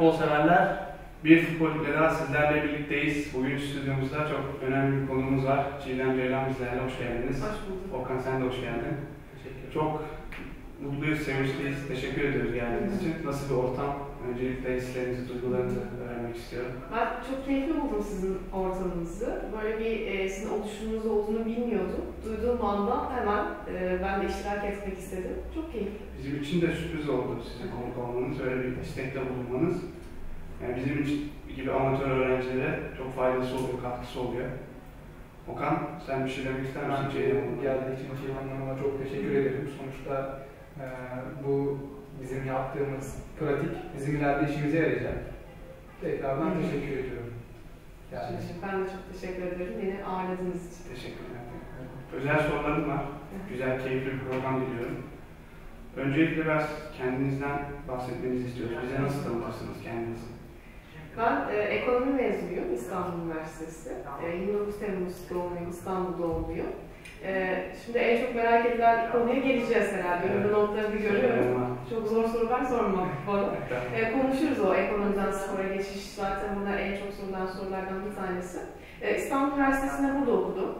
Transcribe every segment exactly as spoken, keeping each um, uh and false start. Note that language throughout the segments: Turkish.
futbol severler. Bir futbol Lig'de daha sizlerle birlikteyiz. Bugün stüdyomuzda çok önemli bir konumuz var. Çiğdem Ceylan bizlerle, hoş geldiniz. Hoş bulduk. Okan, sen de hoş geldin. Çok mutluyuz, sevinçliyiz. Teşekkür ediyoruz geldiğiniz için. Nasıl bir ortam? Öncelikle hislerinizi, duygularınızı öğrenmek istiyorum. Ben çok keyifli buldum sizin ortamınızı. Böyle bir e, sizin oluşumunuz olduğunu bilmiyordum. Duyduğum anda hemen e, ben de iştirak etmek istedim. Çok keyifli. Bizim için de sürpriz oldu sizin konuk olmanız, öyle bir istekte bulunmanız. Yani bizim için gibi amatör öğrencilere çok faydası oluyor, katkısı oluyor. Okan, sen bir şey demek ister misin? Ben geldiği için Ceylan Hanım'a çok teşekkür ederim. Sonuçta e, bu bizim yaptığımız pratik bizim ileride işimize yarayacak. Tekrardan Hı-hı. teşekkür ediyorum. Yani. Ben de çok teşekkür ederim. Beni ağırladığınız için. Teşekkür ederim. Özel sorularım var. Güzel, keyifli bir program diliyorum. Öncelikle biraz kendinizden bahsetmenizi istiyoruz. Bize nasıl tanıtırsınız kendinizi? Ben e, ekonomi mezunuyum İstanbul Üniversitesi. E, yirmi dokuz Temmuz doğumluyum, İstanbul doğumluyum. E, şimdi en çok merak edilen konuya geleceğiz herhalde. Evet. Önümde notlarını görüyorum. Çok zor sorular sorma bana. e, konuşuruz o ekonomiden spora geçiş. Zaten burada en çok sorulan sorulardan bir tanesi. E, İstanbul Üniversitesi'nde burada okudum.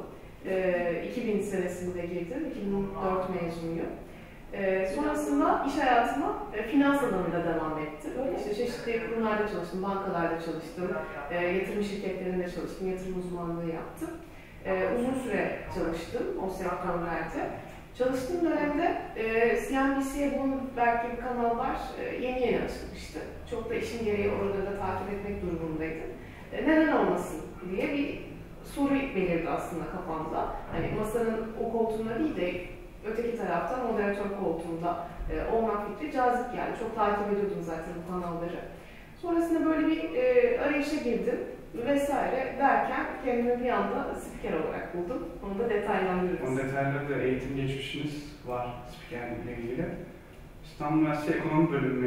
E, iki bin senesinde girdim. iki bin dört mezunuyum. Ee, sonrasında iş hayatıma e, finans alanında devam etti. Böyle işte çeşitli kurumlarda çalıştım, bankalarda çalıştım, e, yatırım şirketlerinde çalıştım, yatırım uzmanlığı yaptım. E, uzun süre çalıştım o sektörlerde. Çalıştığım dönemde e, C N B C'ye bunun belki bir kanal var, e, yeni yeni açılmıştı. Çok da işin gereği orada da takip etmek durumundaydım. E, neden olmasın diye bir soru belirdi aslında kafamda. Hani masanın o koltuğunda değil de öteki taraftan moderatör koltuğunda e, olmak fikri cazip geldi. Çok takip ediyordum zaten bu kanalları. Sonrasında böyle bir e, arayışa girdim vesaire derken kendimi bir anda spiker olarak buldum. Onu da detaylandırırız. Onun detaylarda eğitim geçmişiniz var spikerlikle ilgili. İstanbul Üniversitesi Ekonomi Bölümü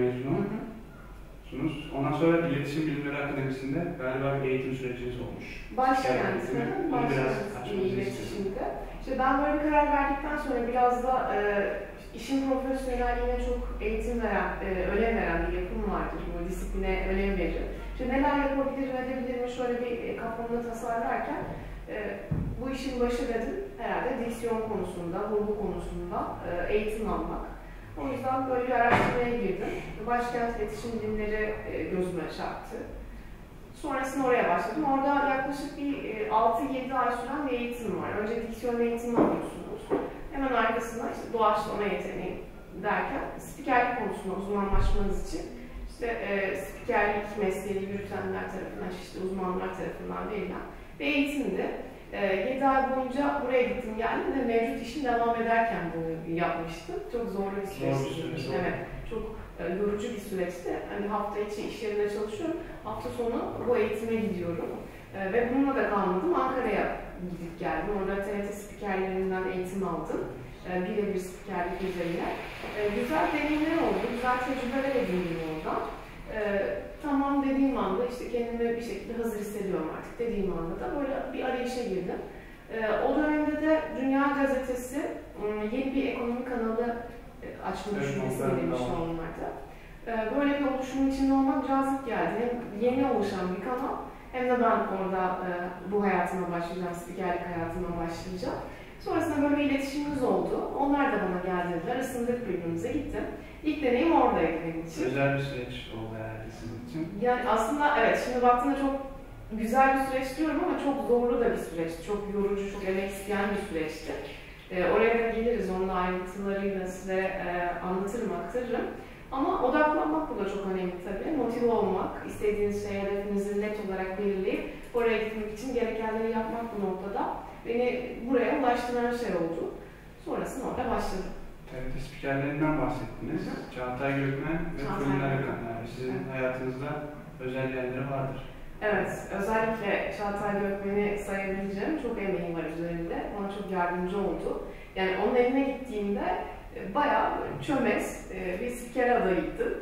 mezunusunuz. Ondan sonra İletişim Bilimleri Akademisi'nde galiba bir eğitim süreciniz olmuş. Başkent'in başkent iletişimde. İşte ben böyle bir karar verdikten sonra biraz da e, işin profesyonelliğine çok eğitim veren, e, önem veren bir yapım vardır. Bu disipline önem verir. İşte neler yapabilirim, edebilirim şöyle bir e, kafamda tasarlarken e, bu işin başı dedim herhalde diksiyon konusunda, vurgu konusunda e, eğitim almak. O yüzden böyle bir araştırmaya girdim. Başkent iletişim bilimleri e, gözüme çarptı. Sonrasında oraya başladım. Orada yaklaşık bir altı yedi ay süren bir eğitim var. Önce diksiyon eğitimi alıyorsunuz. Hemen arkasında işte doğaçlama yeteneği derken spikerlik konusunda uzmanlaşmanız için işte e, spikerlik mesleğini yürütenler tarafından, işte uzmanlar tarafından verilen bir eğitimdi. E, yedi ay boyunca buraya gittim geldim ve mevcut işim devam ederken bunu yapmıştım. Çok zorlu bir süreçti. Evet, çok e, yorucu bir süreçti. Hani hafta içi iş yerinde çalışıyorum, hafta sonu bu eğitime gidiyorum. E, ve bununla da kalmadım, Ankara'ya gidip geldim. Orada T R T spikerlerinden eğitim aldım. E, birebir spikerlik üzerine. E, güzel deneyimler oldu, güzel tecrübeler edindim oradan. E, tamam dediğim anda işte kendimi bir şekilde hazır hissediyorum artık dediğim anda da böyle bir arayışa girdim. E, o dönemde de Dünya Gazetesi yeni bir ekonomi kanalı açma düşüncesi verilmişti onlarda. E, böyle bir oluşumun içinde olmak cazip geldi. Hem yeni oluşan bir kanal hem de ben orada e, bu hayatıma başlayacağım, spikerlik hayatıma başlayacağım. Sonrasında böyle bir iletişimimiz oldu. Onlar da bana geldiler, ısındık birbirimize, gittim. İlk deneyim oradaydı benim için. Özel bir süreç oldu herhalde sizin için. Yani aslında evet, şimdi baktığında çok güzel bir süreç diyorum ama çok zorlu da bir süreç. Çok yorucu, çok emek isteyen bir süreçti. E, oraya da geliriz, onun ayrıntılarıyla size e, anlatırım, aktarırım. Ama odaklanmak burada çok önemli tabii. Motive olmak, istediğiniz şey, hedefinizi net olarak belirleyip oraya gitmek için gerekenleri yapmak bu noktada beni buraya ulaştıran şey oldu. Sonrasında orada başladım. T R T spikerlerinden bahsettiniz. Hı. Çağatay Gökmen ve Fırınlar Akan. Sizin evet. hayatınızda özel yerleri vardır. Evet, özellikle Çağatay Gökmen'i sayabileceğim çok emeği var üzerinde. Ona çok yardımcı oldu. Yani onun evine gittiğimde bayağı çömez bir spiker adayıydı.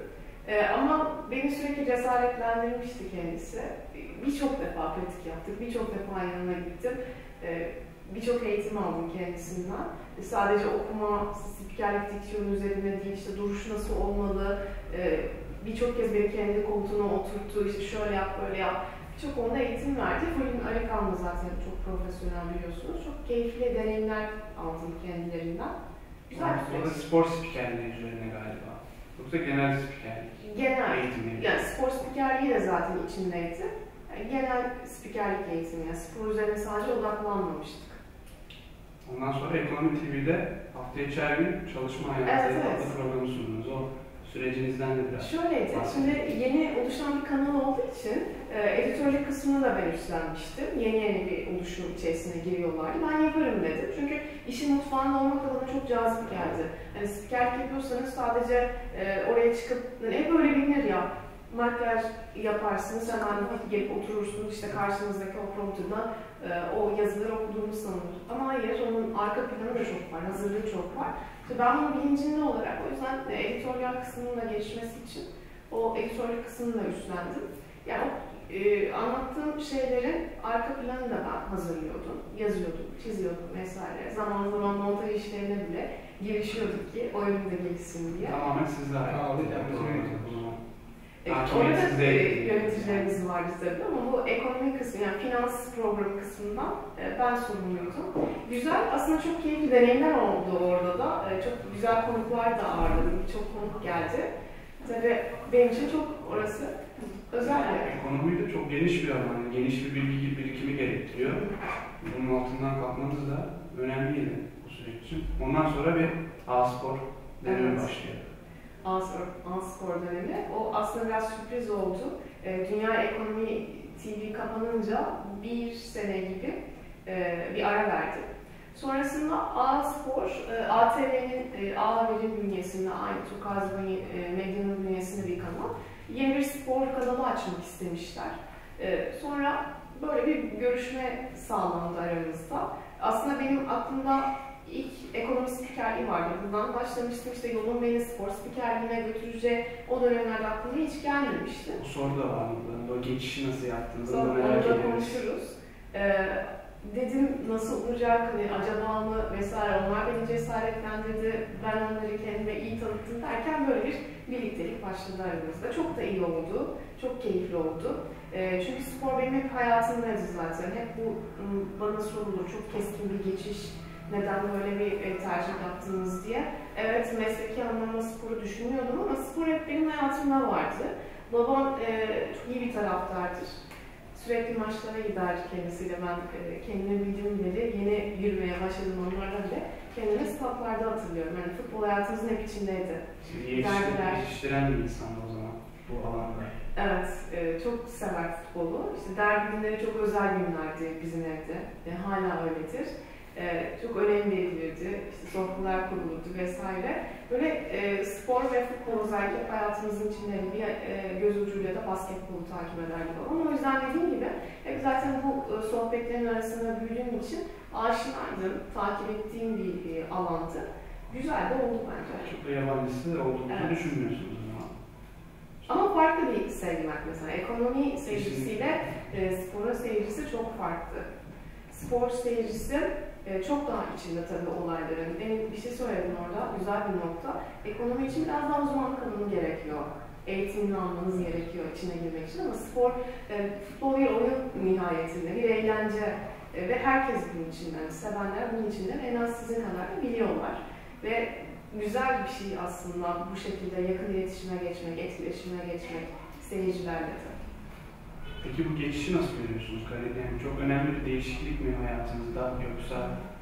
Ama beni sürekli cesaretlendirmişti kendisi. Birçok defa pratik yaptık, birçok defa yanına gittim. Birçok eğitim aldım kendisinden. Sadece okuma, spikerlik diksiyonu üzerine değil, işte duruş nasıl olmalı, birçok kez beni kendi koltuğuna oturttu, işte şöyle yap, böyle yap. Birçok konuda eğitim verdi. Fırın Arikan'da zaten çok profesyonel biliyorsunuz. Çok keyifli deneyimler aldım kendilerinden. Güzel bir Sonra süreç. spor spikerliği üzerine galiba. Yoksa genel spikerlik. Genel, Eğitimi. yani spor spikerliği de zaten içindeydi. Yani genel spikerlik eğitimi, yani spor üzerine sadece odaklanmamıştık. Ondan sonra Ekonomi T V'de hafta içi her gün çalışma hayatı Evet, evet. adlı programı sundunuz. O sürecinizden de biraz. Şöyleydi, şimdi yeni oluşan bir kanal olduğu için e, editörlük kısmını da ben üstlenmiştim. Yeni yeni bir oluşum içerisine giriyorlardı. Ben yaparım dedim. Çünkü işin mutfağında olmak da bana çok cazip geldi. Yani spikerlik yapıyorsanız sadece e, oraya çıkıp, ne böyle bilinir ya, makyaj yaparsınız, hemen gelip oturursunuz, işte karşınızdaki o prompterdan e, o yazıları okuduğunu sanılır. Ama hayır, onun arka planı da çok var, hazırlığı çok var. İşte ben bunun bilincinde olarak, o yüzden e, editoryal kısmının da gelişmesi için o editoryal kısmını da üstlendim. Yani o e, anlattığım şeylerin arka planını da ben hazırlıyordum, yazıyordum, çiziyordum vesaire. Zaman zaman montaj işlerine bile girişiyorduk ki o elimde gelişsin diye. Tamamen sizde ait. Aldık, yani Evet, Takip orada da size- e, yöneticilerimiz vardı tabii ama bu ekonomi kısmı, yani finans programı kısmından e, ben sorumluydum. Güzel, aslında çok keyifli deneyimler oldu orada da. E, çok güzel konuklar da ağırladım, çok konuk geldi. Tabii benim için çok orası özel bir yer. Ekonomi de çok geniş bir alan, geniş bir bilgi birikimi gerektiriyor. Bunun altından kalkmanız da önemliydi bu süreç için. Ondan sonra bir A-Spor dönemi Evet. başlıyor. A-Spor dönemi. O aslında biraz sürpriz oldu. E, Dünya Ekonomi T V kapanınca bir sene gibi e, bir ara verdi. Sonrasında A-Spor, e, A T V'nin, e, A Haber'in bünyesinde, aynı Türk Azmi e, Medya'nın bünyesinde bir kanal. Yeni bir spor kanalı açmak istemişler. E, sonra böyle bir görüşme sağlandı aramızda. Aslında benim aklımda İlk ekonomi spikerliği vardı. Buradan başlamıştım, işte yolun beni spor spikerliğine götüreceği o dönemlerde aklıma hiç gelmemişti. O soru da var mı? O geçişi nasıl yaptığınızı da Sonra merak onu da ediyoruz. konuşuruz. Ee, dedim nasıl olacak, hani acaba mı vesaire, onlar beni cesaretlendirdi, ben onları kendime iyi tanıttım derken böyle bir birliktelik başladı aramızda. Çok da iyi oldu, çok keyifli oldu. Ee, çünkü spor benim hep hayatımdaydı zaten. Hep bu bana sorulur, çok keskin bir geçiş. Neden böyle bir tercih yaptınız diye. Evet, mesleki anlamda sporu düşünüyordum ama spor hep benim hayatımda vardı. Babam e, çok iyi bir taraftardır. Sürekli maçlara gider kendisiyle. Ben e, kendimi bildiğim beri yeni yürümeye başladım onlarla bile. Kendimi statlarda hatırlıyorum. Yani futbol hayatımızın hep içindeydi. Sizi yetiştiren, yetiştiren bir insan o zaman bu alanda. Evet, e, çok sever futbolu. İşte derbi günleri çok özel günlerdi bizim evde. E, hala öyledir. Ee, çok önem verilirdi, işte sofralar kurulurdu vesaire. Böyle e, spor ve futbol özellikle hayatımızın içinde bir e, göz ucuyla da basketbolu takip ederdik. Ama o yüzden dediğim gibi hep zaten bu e, sohbetlerin arasında büyüdüğüm için aşinaydım, takip ettiğim bir e, alandı. Güzel de oldu bence. Çok da yabancısı olduğunu Evet. düşünmüyorsunuz ama. Ama farklı bir segment mesela. Ekonomi seyircisiyle e, sporun seyircisi çok farklı. Spor seyircisi e, çok daha içinde tabii olayların. Benim bir şey söyledim orada, güzel bir nokta. Ekonomi için biraz daha uzmanlık alanı gerekiyor. Eğitimini almanız gerekiyor içine girmek için ama spor, e, futbol bir oyun nihayetinde, bir eğlence e, ve herkes bunun içinden, sevenler bunun içinden en az sizin kadar da biliyorlar. Ve güzel bir şey aslında bu şekilde yakın iletişime geçmek, etkileşime geçmek seyircilerle de. Peki bu geçişi nasıl görüyorsunuz? Yani çok önemli bir değişiklik mi hayatınızda yoksa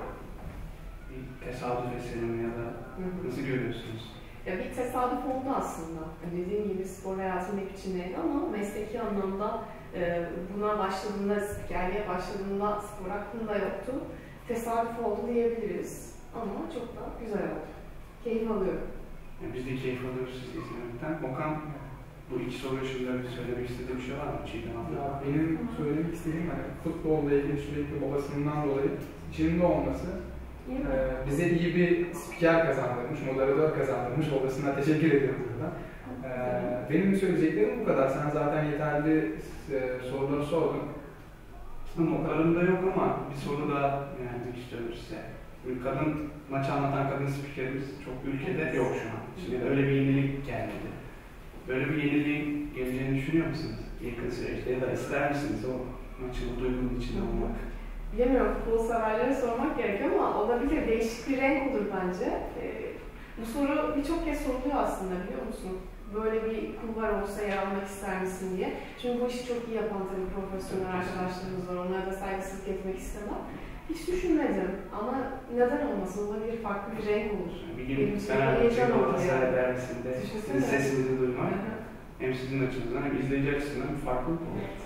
bir tesadüf eseri mi ya da nasıl görüyorsunuz? Ya bir tesadüf oldu aslında. Dediğim gibi spor hayatım hep içindeydi ama mesleki anlamda e, buna başladığında, spikerliğe başladığında spor hakkında yoktu. Tesadüf oldu diyebiliriz ama çok da güzel oldu. Keyif alıyorum. Yani biz de keyif alıyoruz sizi izlemekten. Okan, bu iki soru dışında bir söylemek istediğim bir şey var mı? Çiğdem abla. Ya benim söylemek istediğim hani futbolla ilgili sürekli babasından dolayı içinde olması e, bize iyi bir spiker kazandırmış, moderatör kazandırmış. Babasına teşekkür ediyorum burada. E, benim söyleyeceklerim bu kadar. Sen zaten yeterli e, soruları sordun. Notlarımda yok ama bir soru daha yöneltmek istiyorum size. Bir kadın, maçı anlatan kadın spikerimiz çok ülkede yok şu an. Şimdi öyle bir yenilik gelmedi. böyle bir yeniliğin geleceğini düşünüyor musunuz? Yakın süreçte ya da ister misiniz o maçı, o duygunun içinde olmak? Bilemiyorum, futbol severlere sormak gerekiyor ama olabilir. Değişik bir renk olur bence. Ee, bu soru birçok kez soruluyor aslında, biliyor musun? Böyle bir kulvar olsa yer almak ister misin diye. Çünkü bu işi çok iyi yapan tabii profesyonel arkadaşlarımız var. Onlara da saygısızlık etmek istemem. Hiç düşünmedim ama neden olmasın? Olabilir, farklı bir renk olur. Bir gün Fenerbahçe Galatasaray derbisinde sizin sesinizi duymak hem sizin açınızdan hem izleyici açısından bir farklılık olur. Evet.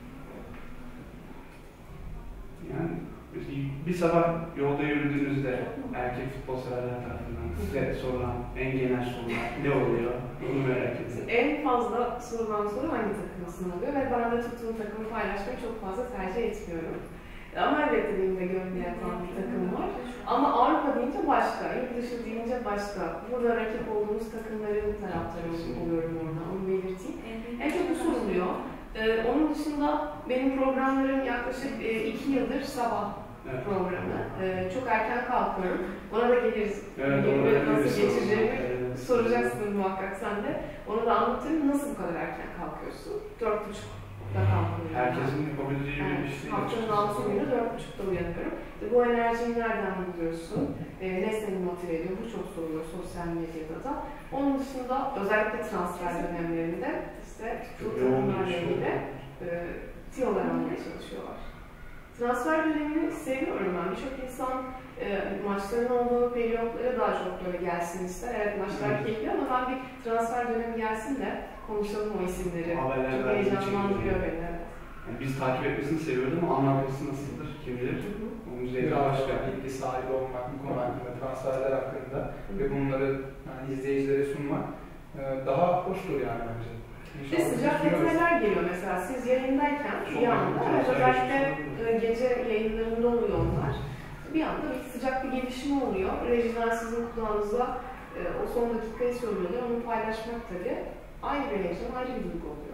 Yani bir sabah yolda yürüdüğünüzde erkek futbol severler tarafından size sorulan en genel sorular ne oluyor? Bunu merak ediyorum. En fazla sorulan soru hangi takımısın oluyor ve ben de tuttuğum takımı paylaşmayı çok fazla tercih etmiyorum. Ama elbette benim de gönlümde yatan bir takım var. Ama Avrupa deyince başka, yurt dışı deyince başka. Burada rakip olduğumuz takımların taraftarı oluyorum orada, onu belirteyim. En çok bu soruluyor. Ee, onun dışında benim programlarım yaklaşık e, iki yıldır sabah evet. programı. Ee, çok erken kalkıyorum. Ona da geliriz. Evet, gelip nasıl geçeceğimi evet. soracaksın muhakkak sen de. Onu da anlatırım. Nasıl bu kadar erken kalkıyorsun? Dört buçukta kalkıyorum. Herkesin yapabileceği evet. bir şey. Haftanın altı günü dört buçukta uyanıyorum. Bu enerjiyi nereden buluyorsun? Ee, ne seni motive ediyor? Bu çok soruluyor sosyal medyada da. Onun dışında özellikle transfer dönemlerinde işte bu takımlarla ilgili e, tiyolar almaya çalışıyorlar. Transfer dönemini seviyorum ben. Birçok insan e, maçların olduğu periyotlara daha çok böyle gelsin ister. Evet maçlar keyifli ama ben bir transfer dönemi gelsin de konuşalım o isimleri. Çok heyecanlandırıyor beni. Evet. Yani biz takip etmesini seviyoruz ama anlatması nasıldır? Kim bilir? Biraz başka bilgi sahibi olmak bu konu hakkında, transferler hakkında ve bunları yani izleyicilere sunmak daha hoştur yani bence. Ve sıcak detaylar geliyor mesela siz yayındayken bir anda, özellikle gece yayınlarında oluyor onlar. Bir anda bir sıcak bir gelişme oluyor. Rejiden sizin kulağınıza o son dakikayı söylüyorlar, onu paylaşmak tabii ayrı bir heyecan, ayrı bir duygu oluyor.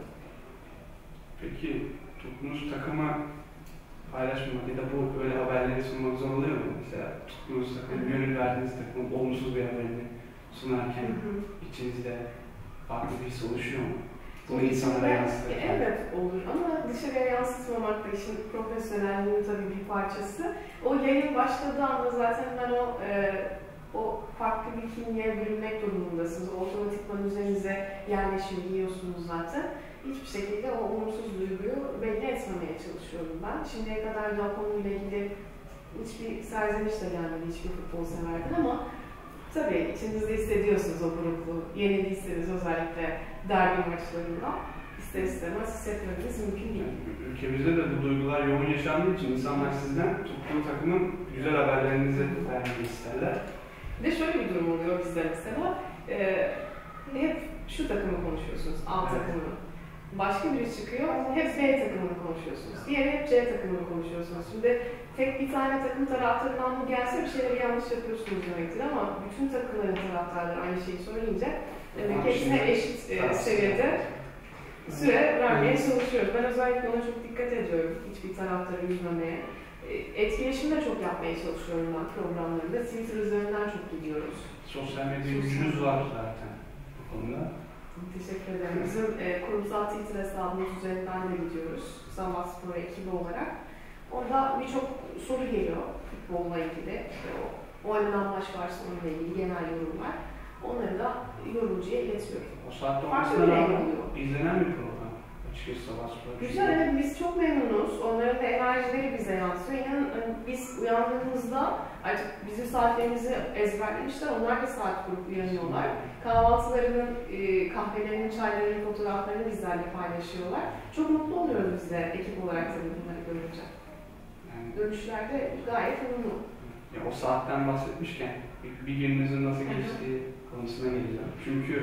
Peki tuttuğunuz takıma paylaşmamak ya da bu böyle haberleri sunmak zor oluyor mu? Mesela tuttuğunuz takım, gönül verdiğiniz takımın olumsuz bir haberini sunarken hı hı. içinizde farklı bir his oluşuyor mu? Bunu insanlara yansıtırken. Evet olur ama dışarıya yansıtmamak da işin profesyonelliğinin tabii bir parçası. O yayın başladığı anda zaten ben o e, o farklı bir kimliğe bürünmek durumundasınız. O otomatikman üzerinize yerleşiyor, yiyorsunuz zaten. Hiçbir şekilde o olumsuz duyguyu belli etmemeye çalışıyorum ben. Şimdiye kadar da o konuyla ilgili hiçbir serzeniş de gelmedi hiçbir futbol severden ama tabii içinizde hissediyorsunuz o burukluğu. Yenildiyseniz özellikle derbi maçlarında ister istemez hissetmeniz mümkün değil. Ülkemizde de bu duygular yoğun yaşandığı için insanlar sizden tuttuğu takımın güzel haberlerinizi vermeyi isterler. Bir de şöyle bir durum oluyor bizde mesela. Ee, hep şu takımı konuşuyorsunuz, A evet. takımını. Başka biri çıkıyor, hep B takımını konuşuyorsunuz. Diğeri hep C takımını konuşuyorsunuz. Şimdi tek bir tane takım taraftarından bu gelse bir şeyleri yanlış yapıyorsunuz demektir ama bütün takımların taraftarları aynı şeyi söyleyince demek ki hepsine eşit e, seviyede süre vermeye çalışıyoruz. Ben özellikle ona çok dikkat ediyorum, hiçbir taraftarı üzmemeye. Etkileşim de çok yapmaya çalışıyorum ben programlarımda. Twitter üzerinden çok gidiyoruz. Sosyal medya gücünüz var zaten bu konuda. Teşekkür ederim. Bizim e, kurumsal Twitter hesabımız üzerinden de gidiyoruz. Sabah Spor ekibi olarak. Orada birçok soru geliyor futbolla ilgili. İşte o, o oynanan maç varsa onunla ilgili genel yorumlar. Onları da yorumcuya iletiyorum. O saatte farklı bir renk oluyor. İzlenen bir program. Açıkçası Sabah Spor. Güzel, evet biz çok memnunuz. Onların da enerjileri bize yansıyor. İnanın biz uyandığımızda artık bizim saatlerimizi ezberlemişler. Onlar da saat kurup uyanıyorlar. Kahvaltılarının, e, kahvelerinin, çaylarının fotoğraflarını bizlerle paylaşıyorlar. Çok mutlu oluyoruz biz de ekip olarak tabii bunları görünce. Yani, dönüşlerde gayet olumlu. Ya o saatten bahsetmişken bir, bir gününüzün nasıl geçtiği konusuna geleceğim. Çünkü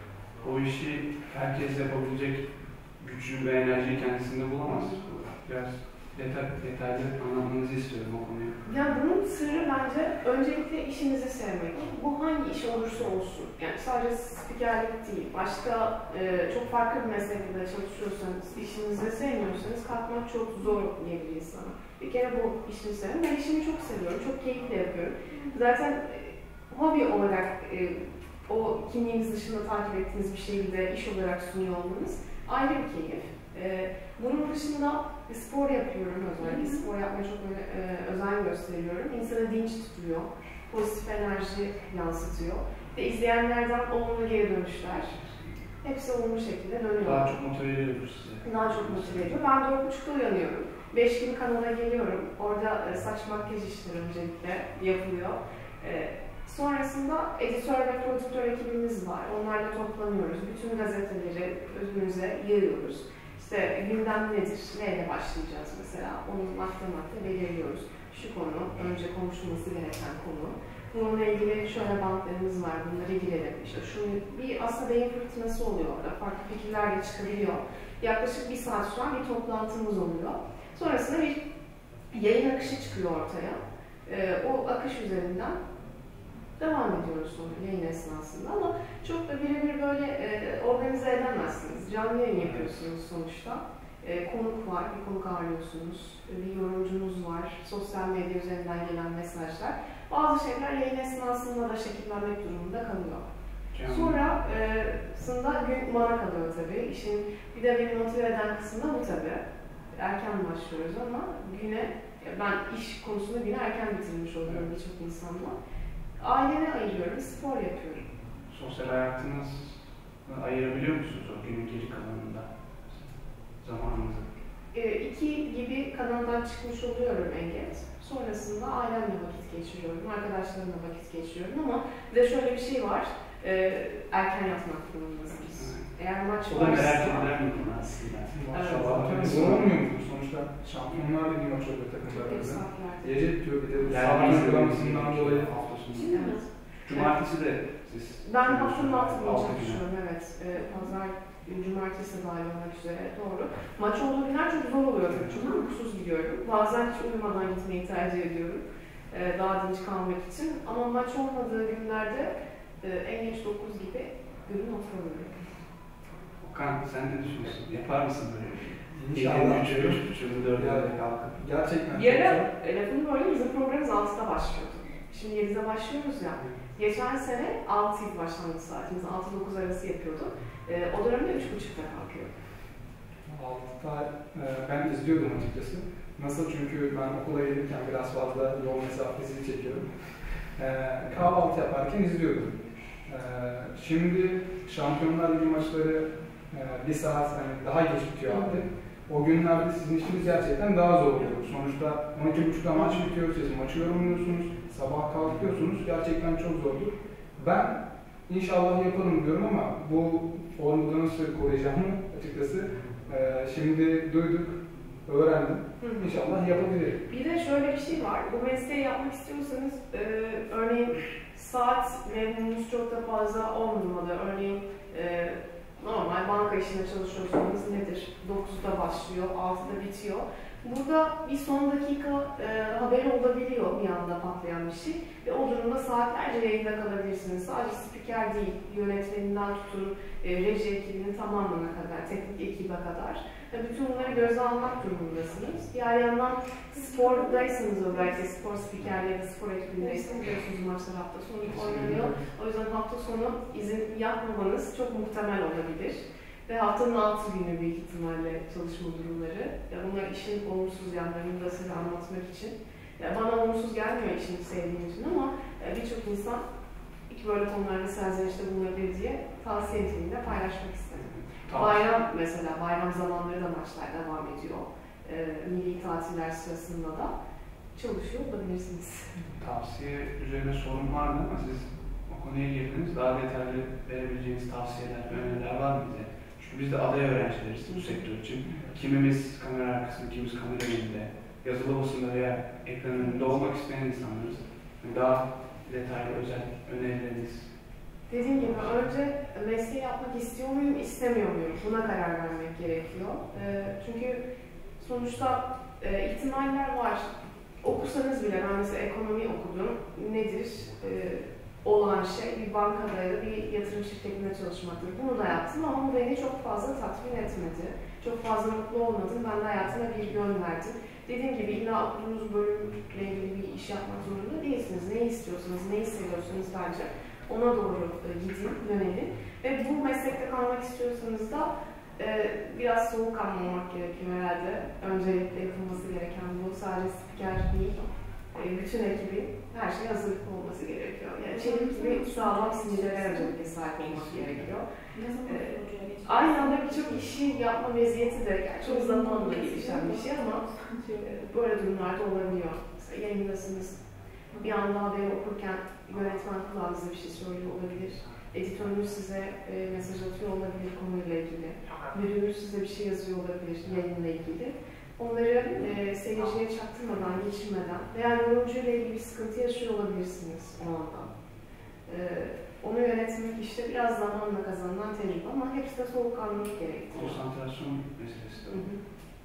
o işi herkes yapabilecek gücü ve enerjiyi kendisinde bulamaz. Biraz detay, detaylı anlatmanızı istiyorum o konuyu. Ya bunun sırrı bence öncelikle işinizi sevmek. Bu hangi iş olursa olsun. Yani sadece spikerlik değil. Başka e, çok farklı bir meslekte çalışıyorsanız, işinizi sevmiyorsanız kalkmak çok zor diyebilir insana. Bir kere bu işimi seviyorum. Ben işimi çok seviyorum. Çok keyifle yapıyorum. Zaten e, hobi olarak e, o kimliğiniz dışında takip ettiğiniz bir şeyi de iş olarak sunuyor olmanız ayrı bir keyif. Ee, bunun dışında spor yapıyorum özellikle. Spor yapmaya çok öyle, e, özen gösteriyorum. İnsanı dinç tutuyor, pozitif enerji yansıtıyor. Ve izleyenlerden olumlu geri dönüşler. Hepsi olumlu şekilde dönüyor. Daha çok motive ediyor sizi. Daha çok motive ediyor. Ben dört buçukta uyanıyorum. beş gibi kanala geliyorum. Orada e, saç makyaj işleri öncelikle yapılıyor. E, sonrasında editör ve prodüktör ekibimiz var. Onlarla toplanıyoruz. Bütün gazeteleri önümüze yayıyoruz. İşte gündem nedir, neyle başlayacağız mesela, onu madde madde belirliyoruz. Şu konu, önce konuşulması gereken konu. Bununla ilgili şöyle bantlarımız var, bunları girelim. İşte şu bir aslında beyin fırtınası oluyor orada, farklı fikirler de çıkabiliyor. Yaklaşık bir saat süren bir toplantımız oluyor. Sonrasında bir yayın akışı çıkıyor ortaya. Ee, o akış üzerinden devam ediyoruz sonra yayın esnasında ama çok da birebir böyle e, organize edemezsiniz. Canlı yayın yapıyorsunuz sonuçta. E, konuk var, bir konuk ağırlıyorsunuz, bir yorumcunuz var, sosyal medya üzerinden gelen mesajlar. Bazı şeyler yayın esnasında da şekillenmek durumunda kalıyor. Canım. Sonrasında gün bana kalıyor tabii. İşin bir de beni motive eden kısmı da bu tabii. Erken başlıyoruz ama güne, ben iş konusunda güne erken bitirmiş oluyorum evet. Birçok insanla. Ailene ayırıyorum, spor yapıyorum. Sosyal hayatınız ayırabiliyor musunuz o günün geri kalanında zamanınızı? E, iki gibi kanaldan çıkmış oluyorum Engel. Sonrasında ailemle vakit geçiriyorum, arkadaşlarımla vakit geçiriyorum ama bir de şöyle bir şey var, e, erken yatmak durumundasınız. Eğer maç o da merak edilen bir konu aslında. Maşallah. Evet. Olmuyor mu? Sonuçta Şampiyonlar Ligi maç oluyor takımlarımızda. Gece bitiyor bir de bu sağlık uygulamasından dolayı hafta sonu. Evet. Cumartesi de siz... Ben haftanın altı günü çalışıyorum, evet. E, pazar, cumartesi dahil olmak üzere, doğru. Maç olduğu günler çok zor oluyor, çok uykusuz gidiyorum. Bazen hiç uyumadan gitmeyi tercih ediyorum, e, daha dinç kalmak için. Ama maç olmadığı günlerde e, en geç dokuz gibi ürün oturuyorum. Okan, sen ne düşünüyorsun? Yapar mısın böyle bir şey? İnşallah. üç, üç buçuk, dörde kalkıp. Gerçekten. Bir ara lafını böyle bizim programımız altıda başlıyordu. Şimdi yedide başlıyoruz ya. Geçen sene altıydı başlangıç saatimiz. altı dokuz arası yapıyorduk. E, o dönemde üç buçukta kalkıyordum. altıda e, ben izliyordum açıkçası. Nasıl? Çünkü ben okula gelirken biraz fazla yol mesafesi çekiyorum. E, kahvaltı yaparken izliyordum. E, şimdi Şampiyonlar Ligi maçları e, bir saat yani daha geç bitiyor artık. O günlerde sizin işiniz gerçekten daha zor oluyor. Sonuçta on iki buçukta maç bitiyor, siz maçı yorumluyorsunuz, sabah kalkıyorsunuz. Gerçekten çok zordur. Ben inşallah yaparım diyorum ama bu formu nasıl koruyacağımı açıkçası e, şimdi duyduk, öğrendim. İnşallah yapabilirim. Bir de şöyle bir şey var. Bu mesleği yapmak istiyorsanız e, örneğin saat memnunuz çok da fazla olmamalı. Örneğin e, normal banka işinde çalışıyorsanız nedir? dokuzda başlıyor, altıda bitiyor. Burada bir son dakika e, haberi olabiliyor bir anda patlayan bir şey. Ve o durumda saatlerce yayında kalabilirsiniz. Sadece spiker değil, yönetmeninden tutun, e, reji ekibinin tamamına kadar, teknik ekibe kadar. E, bütün bunları göze almak durumundasınız. Diğer yandan spordaysanız özellikle spor spikerleri, spor ekibindeyseniz biliyorsunuz maçlar hafta sonu oynanıyor. O yüzden hafta sonu izin yapmamanız çok muhtemel olabilir. Ve haftanın altı günü büyük ihtimalle çalışma durumları. Ya bunlar işin olumsuz yanlarını da size anlatmak için. Ya bana olumsuz gelmiyor işini sevdiğim için ama birçok insan iki böyle konularda serzenişte bulunabilir diye tavsiye ettiğimde paylaşmak istedim. Tamam. Bayram mesela, bayram zamanları da maçlar devam ediyor. E, milli tatiller sırasında da çalışıyor olabilirsiniz. Tavsiye üzerine sorun var mı ama siz o konuya girdiniz. Daha detaylı verebileceğiniz tavsiyeler, öneriler var mı bize? Çünkü biz de aday öğrencileriz bu sektör için. Kimimiz kamera arkasında, kimimiz kamera önünde, yazılı basında veya ekran önünde olmak isteyen insanlarız. Daha detaylı, özel önerileriniz. Dediğim gibi önce mesleği yapmak istiyor muyum, istemiyor muyum? Buna karar vermek gerekiyor. E, çünkü sonuçta e, ihtimaller var. Okusanız bile, ben mesela ekonomi okudum. Nedir? E, olan şey bir bankada ya da bir yatırım şirketinde çalışmaktır. Bunu da yaptım ama bu beni çok fazla tatmin etmedi. Çok fazla mutlu olmadım. Ben de hayatıma bir yön verdim. Dediğim gibi illa okuduğunuz bölümle ilgili bir iş yapmak zorunda değilsiniz. Ne istiyorsanız, ne hissediyorsanız bence ona doğru e, gidin, yönelin. Ve bu meslekte kalmak istiyorsanız da e, biraz soğukkanlı olmak gerekiyor herhalde. Öncelikle yapılması gereken bu, sadece spiker değil, e, bütün ekibin her şeye hazırlıklı olması gerekiyor. Yani çelik gibi sağlam sinirlere öncelikle sahip olmak gerekiyor. E, aynı anda birçok işi yapma meziyeti de çok zamanla gelişen bir şey ama e, böyle durumlarda olabiliyor. Mesela yayındasınız, bir anda haberi okurken yönetmen kulağınızda bir şey söylüyor olabilir. Editörünüz size e, mesaj atıyor olabilir konuyla ilgili. Müdürünüz size bir şey yazıyor olabilir yayınla ilgili. Onları e, seyirciye çaktırmadan, geçirmeden veya yorumcuyla ilgili bir sıkıntı yaşıyor olabilirsiniz o anda. E, onu yönetmek işte biraz zamanla kazanılan tecrübe ama hepsi de soğukkanlılık gerektiriyor. Konsantrasyon meselesi de. Hı hı.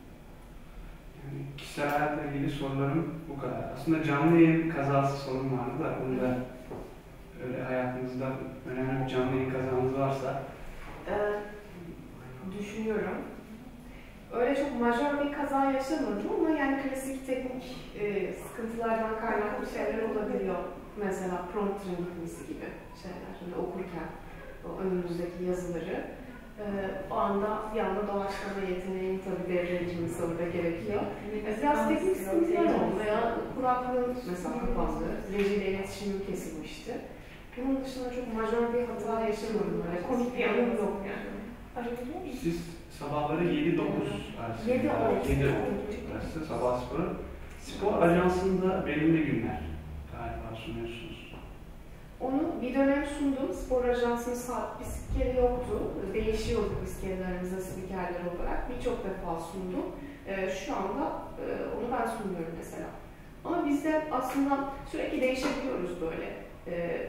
Yani kişisel hayatla ilgili sorularım bu kadar. Aslında canlı yayın kazası sorun vardı da onu da öyle hayatınızda önemli bir canlı yayın kazanız varsa? Ee, düşünüyorum. Öyle çok majör bir kaza yaşamadım ama yani klasik teknik e, sıkıntılardan kaynaklı şeyler olabiliyor. Mesela prompter'ın gitmesi gibi şeyler. Şimdi okurken o önümüzdeki yazıları e, o anda bir anda doğaçlama yeteneğinin tabii devreye girmesi orada gerekiyor. E, biraz teknik sıkıntılar oldu veya kulaklığın mesela kapandı, rejiyle iletişimim kesilmişti. Bunun dışında çok majör bir hata yaşamadım. Öyle komik bir anım yok yani. Siz sabahları yedi dokuz arası. yedi on arası sabah sporu. Spor ajansında belirli günler galiba sunuyorsunuz. Onu bir dönem sundum. Spor ajansının saat bir spikeri yoktu. Değişiyorduk spikerlerimizde spikerler olarak. Birçok defa sundum. Ee, şu anda e, onu ben sunuyorum mesela. Ama biz de aslında sürekli değişebiliyoruz böyle. Ee,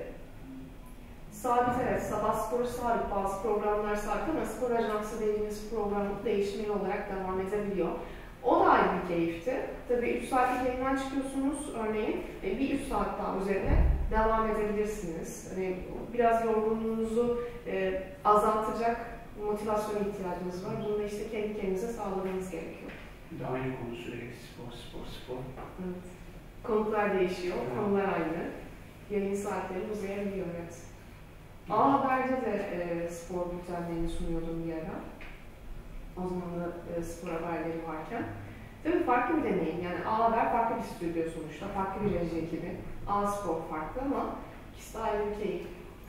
Sabit evet, sabah sporu sabit, bazı programlar sabit ama spor ajansı dediğimiz program değişmeli olarak devam edebiliyor. O da ayrı bir keyifti. Tabii üç saatlik yayından çıkıyorsunuz örneğin, bir üç saat daha üzerine devam edebilirsiniz. Hani biraz yorgunluğunuzu e, azaltacak motivasyona ihtiyacınız var. Bunu da işte kendi kendinize sağlamanız gerekiyor. Bir de aynı konu sürekli spor, spor, spor. Evet. Konuklar değişiyor, evet. Konular aynı. Yayın saatleri uzayabiliyor, evet. A Haber'de de e, spor bültenlerini sunuyordum bir ara. O zaman da e, spor haberleri varken. Tabii farklı bir deneyim. Yani A Haber farklı bir stüdyo sonuçta, farklı bir reji ekibi. A Spor farklı ama ikisi de ayrı bir keyif.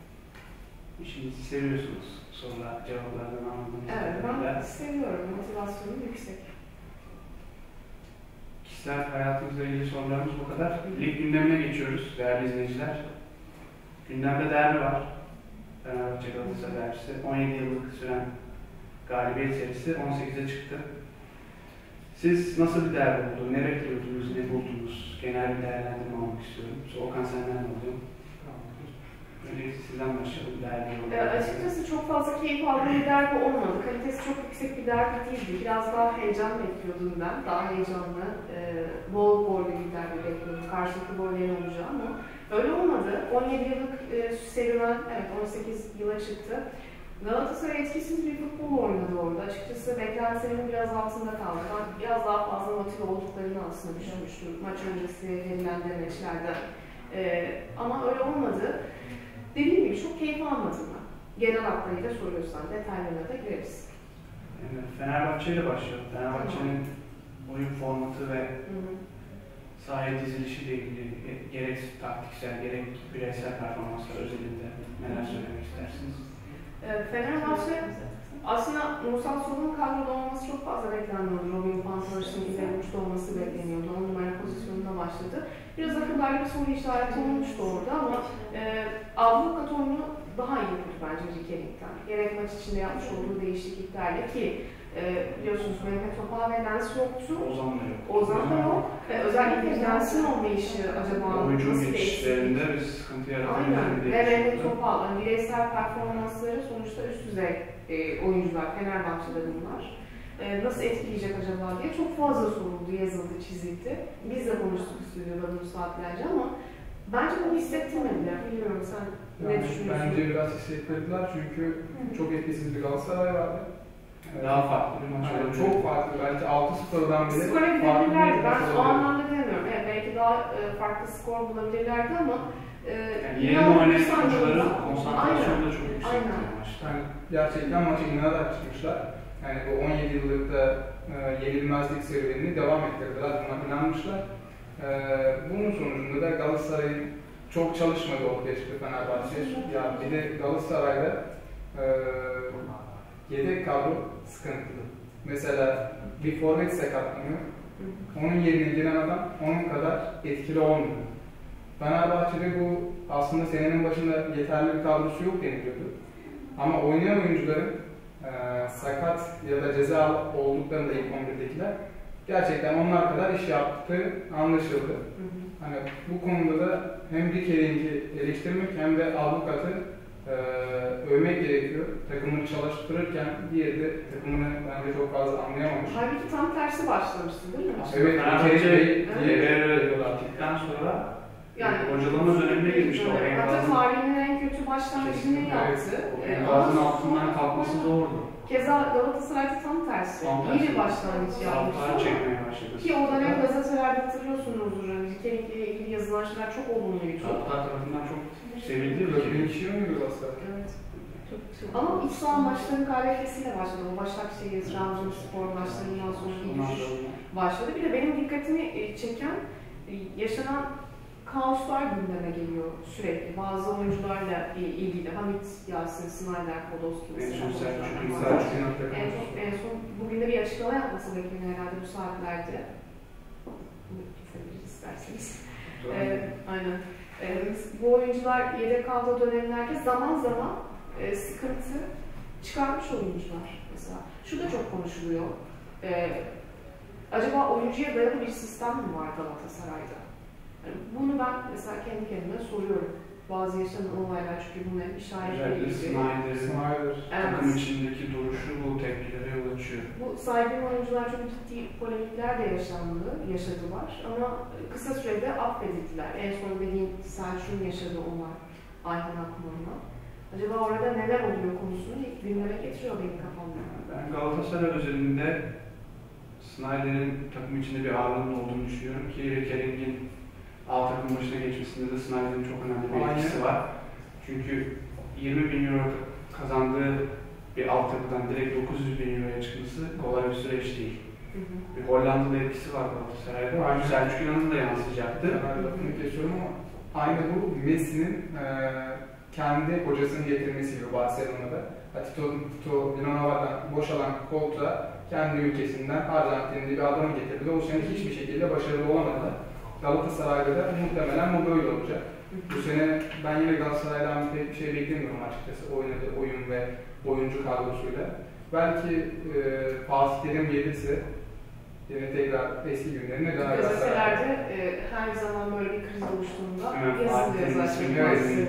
İşinizi seviyorsunuz. Sonra cevaplardan anladığınız Evet, kadarıyla. ben seviyorum. Motivasyonum yüksek. Kişisel hayatınızla ilgili sorularımız bu kadar. Lig gündemine geçiyoruz değerli izleyiciler. Gündemde derbi var. Fenerbahçe Galatasaray derbisi. on yedi yıllık süren galibiyet serisi on sekize çıktı. Siz nasıl bir derbi buldunuz? Ne bekliyordunuz? Ne buldunuz? Genel bir değerlendirme almak istiyorum. Okan senden alıyorum. Önce sizden başlayalım. Derbi e, açıkçası çok fazla keyif aldığım bir derbi olmadı. Kalitesi çok yüksek bir derbi değildi. Biraz daha heyecan bekliyordum ben. Daha heyecanlı, e, bol gollü bir derbi bekliyordum. Karşılıklı gollerin olacağı ama öyle olmadı. on yedi yıllık e, serüven, evet on sekiz yıla çıktı. Galatasaray etkisiz bir futbol oynadı orada. Açıkçası beklentilerimin biraz altında kaldı. Ben biraz daha fazla motive olduklarını aslında düşünmüştüm. Maç öncesi verilen demeçlerden. E, ama öyle olmadı. Dediğim gibi çok keyif almadım ben. Genel hatlarıyla soruyorsan detaylarına da gireriz. Evet, Fenerbahçe ile başlayalım. Fenerbahçe'nin oyun formatı ve hı hı. sahaya dizilişiyle ilgili gerek taktiksel, gerek bireysel performanslar özelinde neler söylemek istersiniz? E, Fenerbahçe aslında Nursal Sol'un kadroda olması çok fazla beklenmiyordu. Robin van Persie'nin ileri uçta olması bekleniyordu. on numara pozisyonunda başladı. Biraz akıllarla bir soru işareti olmuştu orada ama e, Avrupa oyunu daha iyi oldu bence Rikering'den. Gerek maç içinde yapmış olduğu değişikliklerle ki e, biliyorsunuz Mehmet Topal ve Lens yoktu. Ozan da yok. Ozan da yok. E, özellikle Lens'in olmayışı acaba oyuncunun geçişlerinde bir sıkıntı yaratabilir. Aynen. Ve Mehmet Topal, yani bireysel performansları sonuçta üst düzey e, oyuncular, Fenerbahçe'de bunlar. E, nasıl etkileyecek acaba diye çok fazla soruldu, yazıldı, çizildi. Biz de konuştuk stüdyoda bunu saatlerce ama bence bunu hissettirmediler. Bilmiyorum sen yani ne düşünüyorsun? Bence biraz hissettirdiler çünkü Hı. çok etkisiz bir Galatasaray vardı. Daha farklı bir maç yani çok farklı. Belki altı sıfırdan bile Skora gidebilirlerdi. Ben o anlamda demiyorum. Evet, belki daha e, farklı skor bulabilirlerdi ama e, yani yerine oynayan oyuncuların konsantrasyonu da çok yüksek. Yani gerçekten maça inanarak çıkmışlar. Yani bu on yedi yıllıkta e, yenilmezlik serüvenini devam ettirdiler, buna inanmışlar. E, bunun sonucunda da Galatasaray'ın çok çalışmadığı ortaya çıktı Fenerbahçe. Ya bir de Galatasaray'da e, yedek kadro sıkıntılı. Mesela bir forvet sakatlanıyor, onun yerine giren adam onun kadar etkili olmuyor. Fenerbahçe'de bu aslında senenin başında yeterli bir kadrosu yok deniliyordu. Ama oynayan oyuncuların e, sakat ya da ceza olduklarında ilk on birdekiler gerçekten onlar kadar iş yaptığı anlaşıldı. Hı hı. Hani bu konuda da hem Riker'i eleştirmek hem de Avukat'ı e, övmek gerekiyor. Takımını çalıştırırken diğeri de takımını bence çok fazla anlayamamış. Halbuki tam tersi başlamıştı değil mi? Evet, Riker'i gittikten sonra yani hocalama dönemine girmişti o enkazın. Hatta tarihinin en kötü başlangıcını yaptı. Evet, enkazın altından kalkması zordu. Keza Galatasaray'da tam tersi. Tam tersi. İyi bir başlangıç yapmış. Saltlar çekmeye başladı. Ki o dönem gazetelerde hatırlıyorsunuzdur. Riker'le ilgili yazılan şeyler çok olumluydu. Saltlar tarafından çok sevildi. Böyle bir şey oynuyordu Galatasaray. Evet. Ama iç saha maçların kaybetmesiyle başladı. O Başakşehir, Trabzonspor maçlarından sonra bir düşüş başladı. Bir de benim dikkatimi çeken yaşanan kaoslar gündeme geliyor sürekli. Bazı oyuncularla ilgili. Hamit, Yasin, Snyder, Podolski mesela. En son, en son bugün de bir açıklama yapması bekleniyor herhalde bu saatlerde. Kesebiliriz isterseniz. Ee, aynen. Ee, bu oyuncular yedek kaldığı dönemlerde zaman zaman e, sıkıntı çıkarmış oyuncular mesela. Şu da çok konuşuluyor. Ee, acaba oyuncuya dayalı bir sistem mi var Galatasaray'da? Yani bunu ben mesela kendi kendime soruyorum. Bazı yaşanan olaylar çünkü bunun hep işaretleri gibi. Snyder'in takım içindeki duruşu bu tepkilere yol açıyor. Bu saygın oyuncular çok ciddi polemikler de yaşandı, yaşadılar ama kısa sürede affedildiler. En son dediğim Selçuk'un yaşadığı olay Ayhan Akman'la. Acaba orada neler oluyor konusunu gündeme getiriyor benim kafamda. Ben Galatasaray özelinde Snyder'in takım içinde bir ağırlığının olduğunu düşünüyorum ki Riker'in A takım başına geçmesinde de Snyder'in çok önemli bir etkisi var. Çünkü yirmi bin euro kazandığı bir alt takımdan direkt dokuz yüz bin euroya çıkması kolay bir süreç değil. Hı hı. Bir Hollandalı etkisi var Galatasaray'da. Aynı Selçuk İnan'ın da yansıyacaktı. Ben lafını kesiyorum ama aynı bu Messi'nin e, kendi hocasını getirmesi gibi Barcelona'da. Tito, Tito Villanova'dan boşalan koltuğa kendi ülkesinden Arjantin'de bir adamı getirdi. O sene hiçbir şekilde başarılı olamadı. Galatasaray'da da muhtemelen bu böyle olacak. Bu sene ben yine Galatasaray'dan pek bir şey beklemiyorum açıkçası oynadığı oyun ve oyuncu kadrosuyla. Belki e, Fatih Terim gelirse yine tekrar eski günlerine döner Galatasaray'da. Gazetelerde e, her zaman böyle bir kriz oluştuğunda evet, yazılıyor zaten.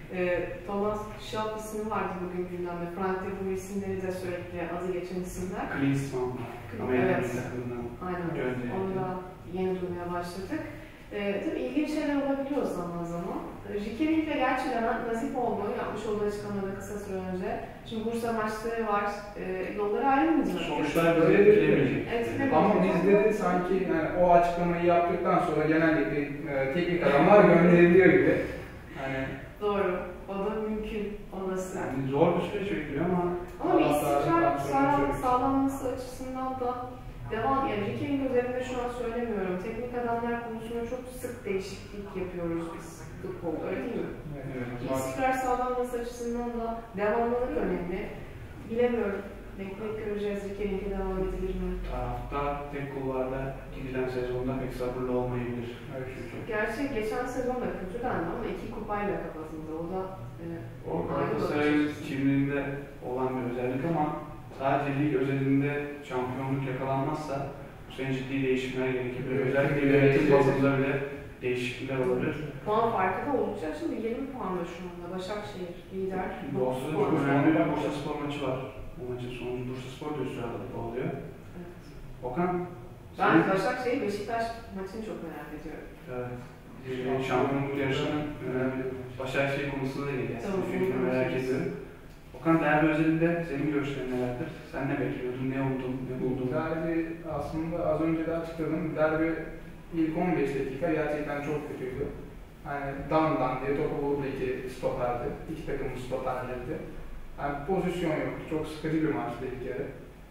E, Thomas Schaap ismi vardı bugün gündemde. Frank de bu isimleri de sürekli adı geçen isimler. Klinsmann. Evet. Aynen. Onu da yeni duymaya başladık. Ee, tabii ilginç şeyler olabiliyor zaman zaman. Riker'in de gerçekten nasip oldu, yapmış olduğu açıklamada kısa süre önce. Şimdi Bursa maçları var, e, yolları ayrılmayacak. Sonuçlar bizi etkilemeyecek. Ama bizde de sanki yani o açıklamayı yaptıktan sonra genellikle e, teknik adamlar gönderiliyor gibi. Yani, doğru, o da mümkün olası. Yani zor bir süreç bekliyor ama... Ama bir istikrar sağlam, sağlanması açısından da devam, yani Riker'in üzerinde şu an söylemiyorum. Teknik adamlar konusunda çok sık değişiklik yapıyoruz biz futbolda, öyle değil mi? Evet, İstikrar sağlanması açısından da devamlılık önemli. Bilemiyorum. Bekleyip göreceğiz Riker'inki devam edilir mi? Taraftar tek kulvarda gidilen sezonda pek sabırlı olmayabilir. Evet, gerçi geçen sezon da kötü dendi ama iki kupayla kapatıldı. O da e, o Galatasaray'ın kimliğinde olan bir özellik ama sadece lig özelinde şampiyonluk yakalanmazsa bu sene ciddi değişiklikler gerekebilir. Özellikle yönetim bazında bile değişiklikler olabilir. Puan farkı da olacak. Şimdi yirmi puanda şu anda. Başakşehir lider. Bursa'da çok önemli bir Bursaspor maçı var. Bu maçın sonucu Bursaspor da üstü aralıkta oluyor. Evet. Okan? Ben Başakşehir Beşiktaş maçını çok merak ediyorum. Evet. Yani şampiyonluk yarışının önemli Başakşehir konusunda da ilgili. Çünkü merak ediyorum. Okan, derbi özelinde senin görüşlerin nelerdir? Sen ne bekliyordun, ne oldun, ne buldun? Derbi aslında az önce de açıkladım. Derbi İlk on beş dakika gerçekten çok kötüydü. Yani dan dan diye topu vurdu iki stoperdi. İki takımın stoperlerdi. Yani pozisyon yoktu. Çok sıkıcı bir maçtı ilk yarı.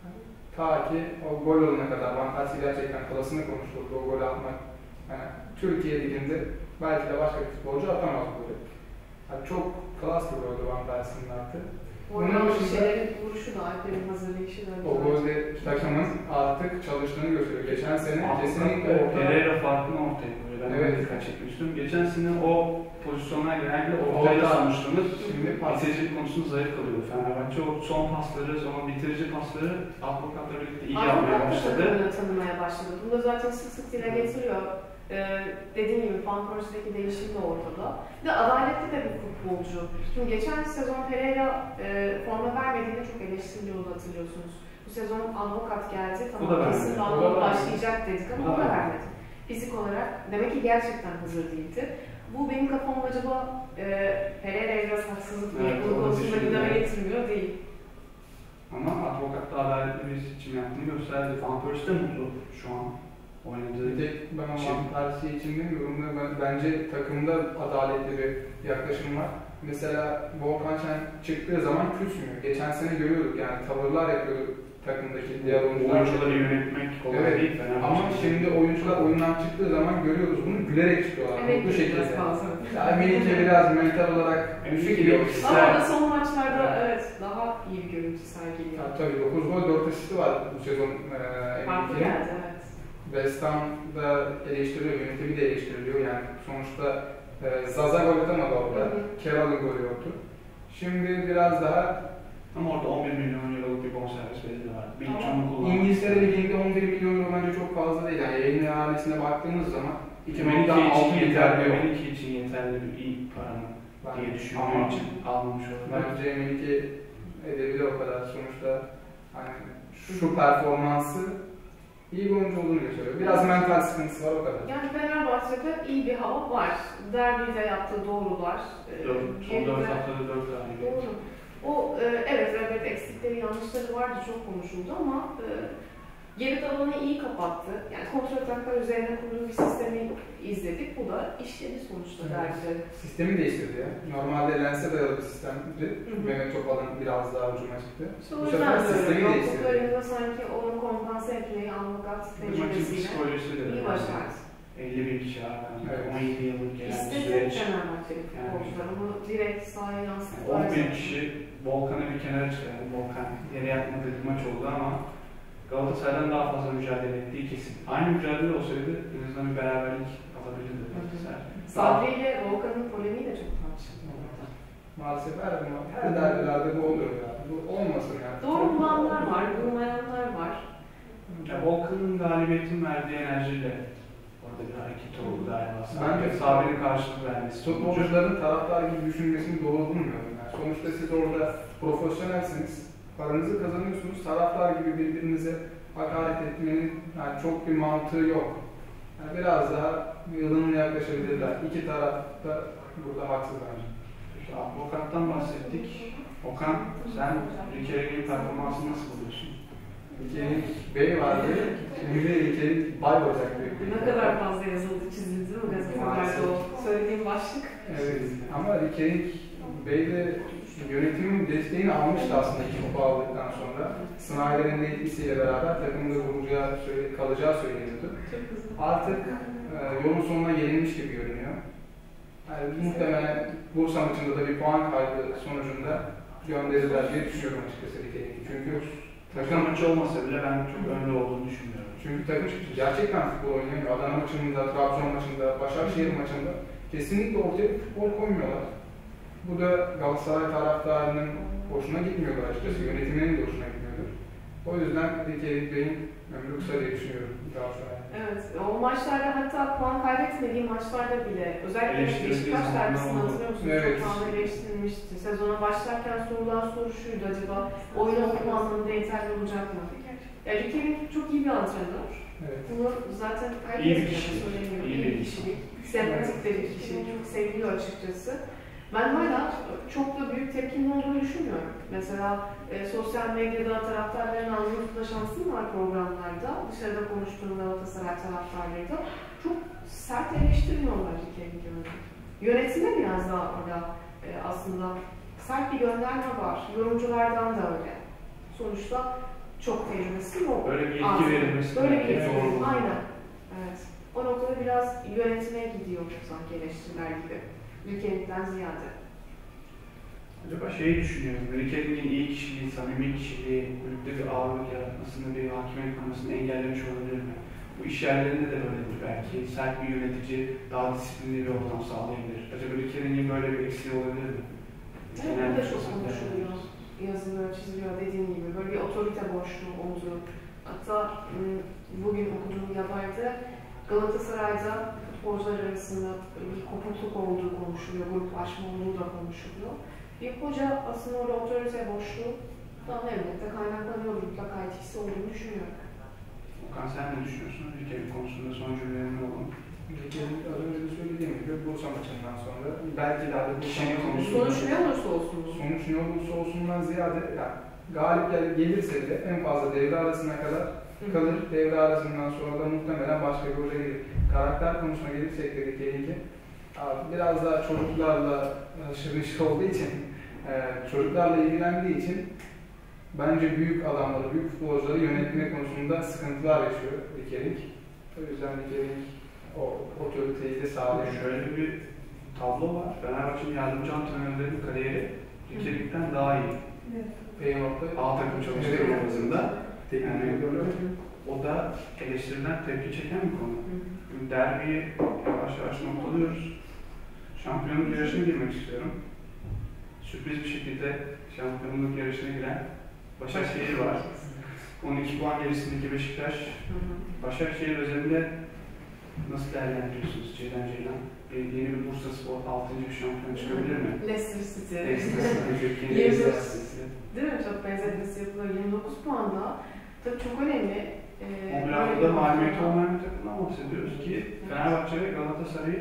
Ta ki o gol olana kadar Van Persie gerçekten klasını konuşturdu. O golü atmak. Yani Türkiye Ligi'nde belki de başka bir futbolcu atamaz golü. Yani çok klas bir goldü Van Persie'nin attığı. Onun şeylerin vuruşu da, Alper'in hazırlayışı da. O golde takımın artık çalıştığını gösteriyor. Geçen sene kesinlikle orta... Pereira farkını ortaya koyuyor. Ben evet. dikkat çekmek istiyorum. Geçen sene o pozisyonlar genellikle ortayla sonuçlanır. Şimdi bitiricilik konusunda zayıf kalıyordu Fenerbahçe. O son pasları, sonra bitirici pasları Advokat'la birlikte iyi yapmaya başladı. Advokat'la tanımaya başladı. Bunu da zaten sık sık dile getiriyor. Ee, dediğim gibi Van Persie'deki değişim de ortada. Bir de adaletli de bir futbolcu. Şimdi geçen sezon Pereira e, forma vermediğinde çok eleştiriliyordu, hatırlıyorsunuz. Bu sezon Advokat geldi, tamam kesin Advokat başlayacak dedik ama o da vermedi. Fizik olarak demek ki gerçekten hazır değildi. Bu benim kafamda acaba e, Pereira'ya biraz haksızlık mı? Evet, bu konusunda gündeme getirmiyor değil. Ama Advokat da adaletli bir seçim yaptığını gösterdi. Van Persie de mutlu şu an. Oynadığı bir tek ben Van Persie için demiyorum da bence takımda adaletli bir yaklaşım var. Mesela Volkan Şen çıktığı zaman küsmüyor. Geçen sene görüyorduk yani tavırlar yapıyordu takımdaki diğer oyuncular. Oyuncuları yönetmek kolay evet. değil. Ama şimdi oyuncular oyundan çıktığı zaman görüyoruz bunu gülerek çıkıyorlar. Evet, mutlu şekilde. Yani Melike biraz mental olarak düşük bir ama da son maçlarda evet daha iyi bir görüntü sergiliyor. Ya, tabii dokuz gol dört asisti var bu sezon. Farklı e, geldi evet. West Ham'da eleştiriliyor, yönetimi de eleştiriliyor yani sonuçta e, Zaza gol atamadı orada, Keral'ın golü yoktu. Şimdi biraz daha ama orada on bir milyon euroluk bir bonservis bedeli var. Bir çoğunu kullanmak. İngiltere Ligi'nde on bir milyon euro bence çok fazla değil. Yani yayın ihalesine baktığımız zaman iki milyon altı yeterli, Melike için yeterli bir iyi paranın diye düşündüğüm için almamış olabilir. Bence Melike edebilir o kadar sonuçta hani şu performansı iyi bir oyuncu olduğunu gösteriyor. Biraz evet. Mental sıkıntısı var o kadar. Yani Fenerbahçe'de iyi bir hava var. Derbide yaptığı doğrular. Dört, son dört haftada dört tane. Doğru. O e, evet evet eksikleri yanlışları vardı çok konuşuldu ama e, geri alanı iyi kapattı. Yani kontrol ataklar üzerine kurduğu bir sistemi izledik. Bu da işledi sonuçta evet. Derbide. Sistemi değiştirdi ya. Normalde lense dayalı bir sistemdi. Mehmet Topal'ın biraz daha ucuma çıktı. İşte o yüzden sistemi değiştirdi. Sanki onu kompanse etmeyi Advokat tecrübesiyle iyi başardı. elli bin kişi var. Evet. on yedi yıllık gelen bir süreç. Fenerbahçeli futbolcular onu direkt sahaya yansıttılar. on bin kişi Volkan'ı bir kenara çıkardı. Volkan yere yatmadığı bir maç oldu ama Galatasaray'dan daha fazla mücadele ettiği kesin. Aynı mücadele olsaydı en azından bir beraberlik alabilirdi Galatasaray. Sabri ile Volkan'ın polemiği de çok tartışıldı. Maalesef her, her derbilerde bu oluyor ya. Bu olmasın yani. Doğru bulanlar var, bulmayanlar var. Ya, Volkan'ın galibiyetin verdiği enerjiyle orada bir hareket oldu galiba. Bence Sabri'nin karşılık vermesi. Futbolcuların taraftar gibi düşünmesini doğru bulmuyorum. Yani sonuçta siz orada profesyonelsiniz. Paranızı kazanıyorsunuz. Taraftar gibi birbirinize hakaret etmenin yani çok bir mantığı yok. Yani biraz daha ılımlı yaklaşabilirler. İki taraf da burada haksız bence. Avukattan bahsettik. Okan, sen Rikering'in performansını nasıl buluyorsun? Rikering Bey vardı, şimdi Rikering Bay olacak. Ne kadar fazla yazıldı, çizildi mi gazetelerde o söylediğim başlık? Evet, ama Rikering Bey de yönetimin desteğini almıştı aslında iki kupa aldıktan sonra. Snyder'in de etkisiyle beraber takımda vuracağı, kalacağı söyleniyordu. Artık e, yolun sonuna gelinmiş gibi görünüyor. Yani muhtemelen Bursa maçında da bir puan kaybı sonucunda gönderirler diye düşünüyorum açıkçası Rikering'i. Çünkü takım maçı olmasa bile ben çok önde olduğunu düşünmüyorum. Çünkü takım gerçekten futbol oynayamıyor. Adana maçında, Trabzon maçında, Başakşehir maçında kesinlikle ortaya futbol koymuyorlar. Bu da Galatasaray taraftarının hoşuna gitmiyordu açıkçası. Yönetiminin de hoşuna gitmiyordu. O yüzden Rikering Bey'in ömrü kısa diye düşünüyorum Galatasaray. Evet, o maçlarda hatta puan kaybetmediği maçlarda bile özellikle Beşiktaş derbisini hatırlıyor musunuz? Evet. Çok puanla eleştirilmişti. Sezona başlarken sorulan soru şuydu, acaba oyuna o puanlarında yeterli olacak mı? Yani Rikering çok iyi bir antrenör. Evet. Bunu zaten herkes söylemiyor. İyi bir kişilik. Sempatik de bir kişilik. Çok seviliyor açıkçası. Ben hala çok da büyük tepkinin olduğunu düşünmüyorum. Mesela e, sosyal medyada taraftarların anlatma şansım var programlarda. Dışarıda konuştuğum Galatasaray taraftarları da çok sert eleştirmiyorlar Rikel'i gördüm. Yönetime biraz daha orada e, aslında sert bir gönderme var. Yorumculardan da öyle. Sonuçta çok tecrübesi yok. Böyle bir yetki verilmesi. Böyle bir yetki. Aynen. Evet. O noktada biraz yönetime gidiyor sanki eleştiriler gibi. Ülkelikten ziyade. Acaba şeyi düşünüyorum, Rikel'in iyi kişiliği, samimi kişiliği, kulüpte bir ağırlık yaratmasını, bir hakimiyet kurmasını engellemiş olabilir mi? Bu iş yerlerinde de böyledir belki. Sert bir yönetici daha disiplinli bir ortam sağlayabilir. Acaba Rikel'in böyle bir eksiği olabilir mi? Evet, bu da çok konuşuluyor. Yazılıyor, çiziliyor dediğim gibi. Böyle bir otorite boşluğu olduğu. Hatta bugün okuduğum haberde Galatasaray'da futbolcular arasında bir kopukluk olduğu konuşuluyor, gruplaşma olduğu da konuşuluyor. Bir hoca aslında orada otorite boşluğu daha elbette kaynaklanıyor, mutlaka etkisi olduğunu düşünüyorum. Okan sen ne düşünüyorsun? Rikel'in konusunda son cümlelerin olun. Rikel'in az önce de söylediğim gibi Bursa maçından sonra belki daha da bu şey konusunda... Sonuç ne olursa olsun. Sonuç ne olursa olsundan ziyade yani galip gelirse bile en fazla devre arasına kadar kalır. Devre arasından sonra da muhtemelen başka bir hoca gelir. Karakter konusuna gelirsek de Rikel'inki biraz daha çocuklarla şırın şır olduğu için, çocuklarla ilgilendiği için bence büyük adamları, büyük futbolcuları yönetme konusunda sıkıntılar yaşıyor Rikel'in. O yüzden Rikel'in o otoriteyi de sağlıyor. Şöyle bir tablo var. Fenerbahçe'nin yardımcı antrenörlerin kariyeri Rikel'den daha iyi. Feyenoord'da A takım çalışmaları arasında. Yani, o da eleştirilen, tepki çeken bir konu. Derbiyi yavaş yavaş noktalıyoruz. Şampiyonluk yarışına girmek istiyorum. Sürpriz bir şekilde şampiyonluk yarışına giren Başakşehir var. on iki puan gerisindeki Beşiktaş. Başakşehir özelinde nasıl değerlendiriyorsunuz Ceylan Ceylan? Yeni bir Bursa Spor altıncı bir şampiyon çıkabilir mi? Leicester City. Leicester City. Değil mi? Çok benzetmesi yapılıyor. yirmi dokuz puanda. Tabii çok önemli. Ee, o biraz da maliyeti olmayan bir takımdan bahsediyoruz ki Fenerbahçe ve Galatasaray'ı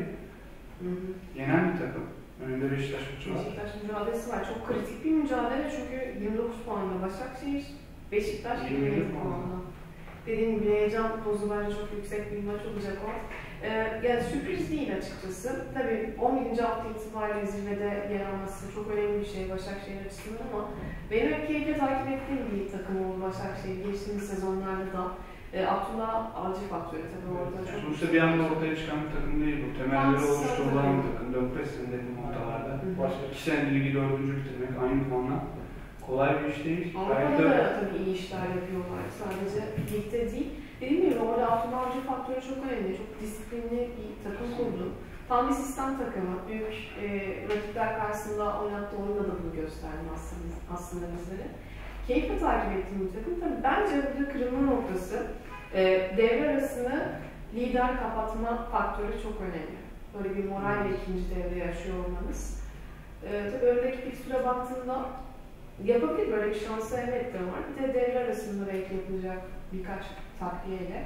yenen bir takım. Önünde Beşiktaş maçı var. Beşiktaş mücadelesi var. Çok kritik bir mücadele çünkü yirmi dokuz puanla Başakşehir, Beşiktaş yirmi yedi puanla. Dediğim gibi heyecan pozu bence çok yüksek bir maç olacak o. Ee, yani sürpriz değil açıkçası. Tabii on birinci hafta itibariyle zirvede yer alması çok önemli bir şey Başakşehir açısından ama benim hep keyifle takip ettiğim bir takım oldu Başakşehir. Geçtiğimiz sezonlarda da e, Abdullah Avcı faktörü tabii orada çok... Sonuçta bir anda ortaya çıkan bir takım değil bu. Temelleri oluşturulan bir takım. Dönpresinde bu noktalarda. Başka iki senedir ligi dördüncü bitirmek aynı puanla kolay bir iş değil. Avrupa'da da tabii iyi işler yapıyorlar. Sadece ligde değil. Dediğim gibi orada Abdullah Avcı faktörü çok önemli. Çok disiplinli bir takım kurdu. Tam bir sistem takımı. Büyük e, rakipler karşısında oynattığı oyunda da bunu gösterdi aslında, aslında bizlere. Keyifle takip ettiğim bir takım. Tabii bence burada kırılma noktası e, devre arasını lider kapatma faktörü çok önemli. Böyle bir moralle ikinci devre yaşıyor olmanız. E, tabii öndeki fikstüre baktığında yapabilir, böyle bir şansı elbette var. Bir de devre arasında belki yapılacak birkaç takviyeyle.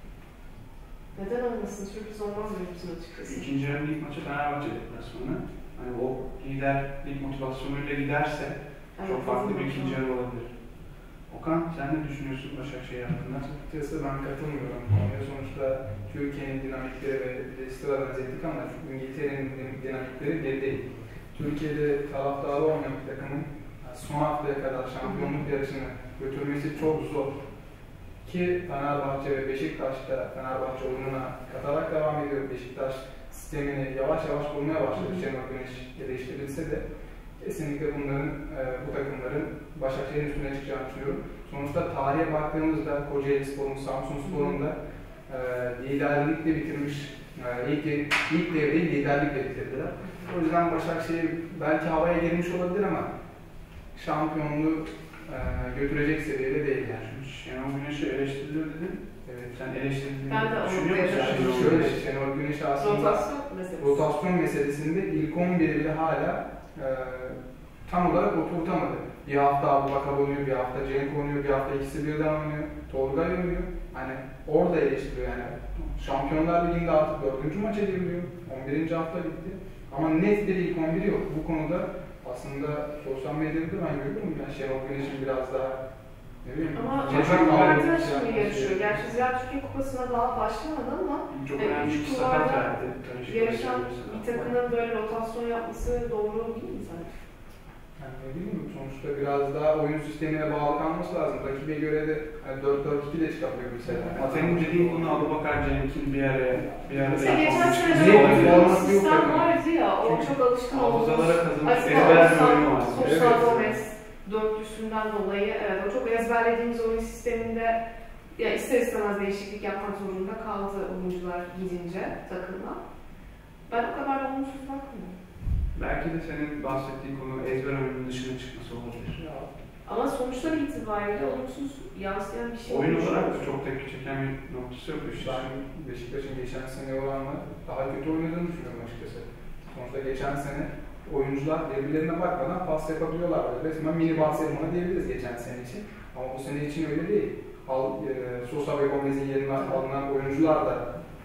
Neden olmasın? Sürpriz olmaz benim için açıkçası. İkinci yarı lig maçı Fenerbahçe deplasmanı. Hani o liderlik motivasyonuyla giderse evet, çok farklı bir ikinci yarı olabilir. Okan, sen ne düşünüyorsun Başakşehir hakkında? Açıkçası ben katılmıyorum. Yani sonuçta Türkiye'nin dinamikleri ve sıradan ettik ama İngiltere'nin dinamikleri geri değil. Türkiye'de taraftarı olmayan bir takımın son haftaya kadar şampiyonluk yarışını götürmesi çok zor. Ki Fenerbahçe ve Beşiktaş'ta Fenerbahçe oyununa katarak devam ediyor. Beşiktaş sistemini yavaş yavaş bulmaya başladı. Şenol Güneş eleştirilse de kesinlikle bunların, e, bu takımların Başakşehir'in üstüne çıkacağını düşünüyorum. Sonuçta tarihe baktığımızda Kocaeli Spor'un, Samsun Spor'un da e, liderlikle bitirmiş, e, ilk, ilk devreyi liderlikle bitirdiler. O yüzden Başakşehir belki havaya girmiş olabilir ama şampiyonluğu e, götürecek seviyede değil yani. Şenol Güneş'i eleştiriyor dedin. Evet. Sen eleştirdiğini düşünüyor musun? Yani şöyle, Şenol Güneş aslında rotasyon, meselesi. rotasyon meselesinde ilk on bir bile hala e, tam olarak oturtamadı. Bir hafta Abubakar oynuyor, bir hafta Cenk oynuyor, bir hafta ikisi birden oynuyor, Tolgay oynuyor. Hani orada eleştiriyor yani. Şampiyonlar Ligi'nde artık dördüncü maça giriliyor. on birinci hafta bitti. Ama net bir ilk on biri yok. Bu konuda aslında sosyal medyada ben görüyorum yani Şenol Güneş'in biraz daha Ne bileyim. Ama Geçen kulvarda hafta şimdi şey- yarışıyor. Gerçi Ziraat Türkiye Kupası'na daha başlamadı ama Çok Evet, önemli üç bir kulvarda sakat verdi. Tanışık yarışan başarılı bir sakat. takımın böyle rotasyon yapması doğru değil mi sence? Yani ne bileyim, sonuçta biraz daha oyun sistemine bağlı kalması lazım. Rakibe göre de yani dört dört iki de çıkabiliyor bir sene. Ama senin dediğin konu Abubakar Cenk'in bir araya bir araya Mesela geçen yapmamış. sene Niye? de oynadığımız Format yok sistem yani. vardı ya, o Çünkü çok alışkın olduğumuz. Hafızalara kazınmış Aslında ezber bir oyunu var. Sosa Evet. Gomez dörtlüsünden dolayı evet, o çok ezberlediğimiz oyun sisteminde ya ister istemez değişiklik yapmak zorunda kaldı oyuncular gidince takımla. Ben o kadar olumsuz bakmıyorum. Belki de senin bahsettiğin konu ezber oyunun dışına çıkması olabilir. Ama sonuçlar itibariyle olumsuz yansıyan bir şey Oyun olmuş. olarak da çok tepki çeken bir noktası yok. Işte. Ben Beşiktaş'ın geçen sene oranla daha kötü oynadığını düşünüyorum açıkçası. Sonuçta geçen sene oyuncular birbirlerine bakmadan pas yapabiliyorlar. Resmen mini Barcelona diyebiliriz geçen sene için. Ama bu sene için öyle değil. Al, e, Sosa ve Gomez'in yerine alınan oyuncular da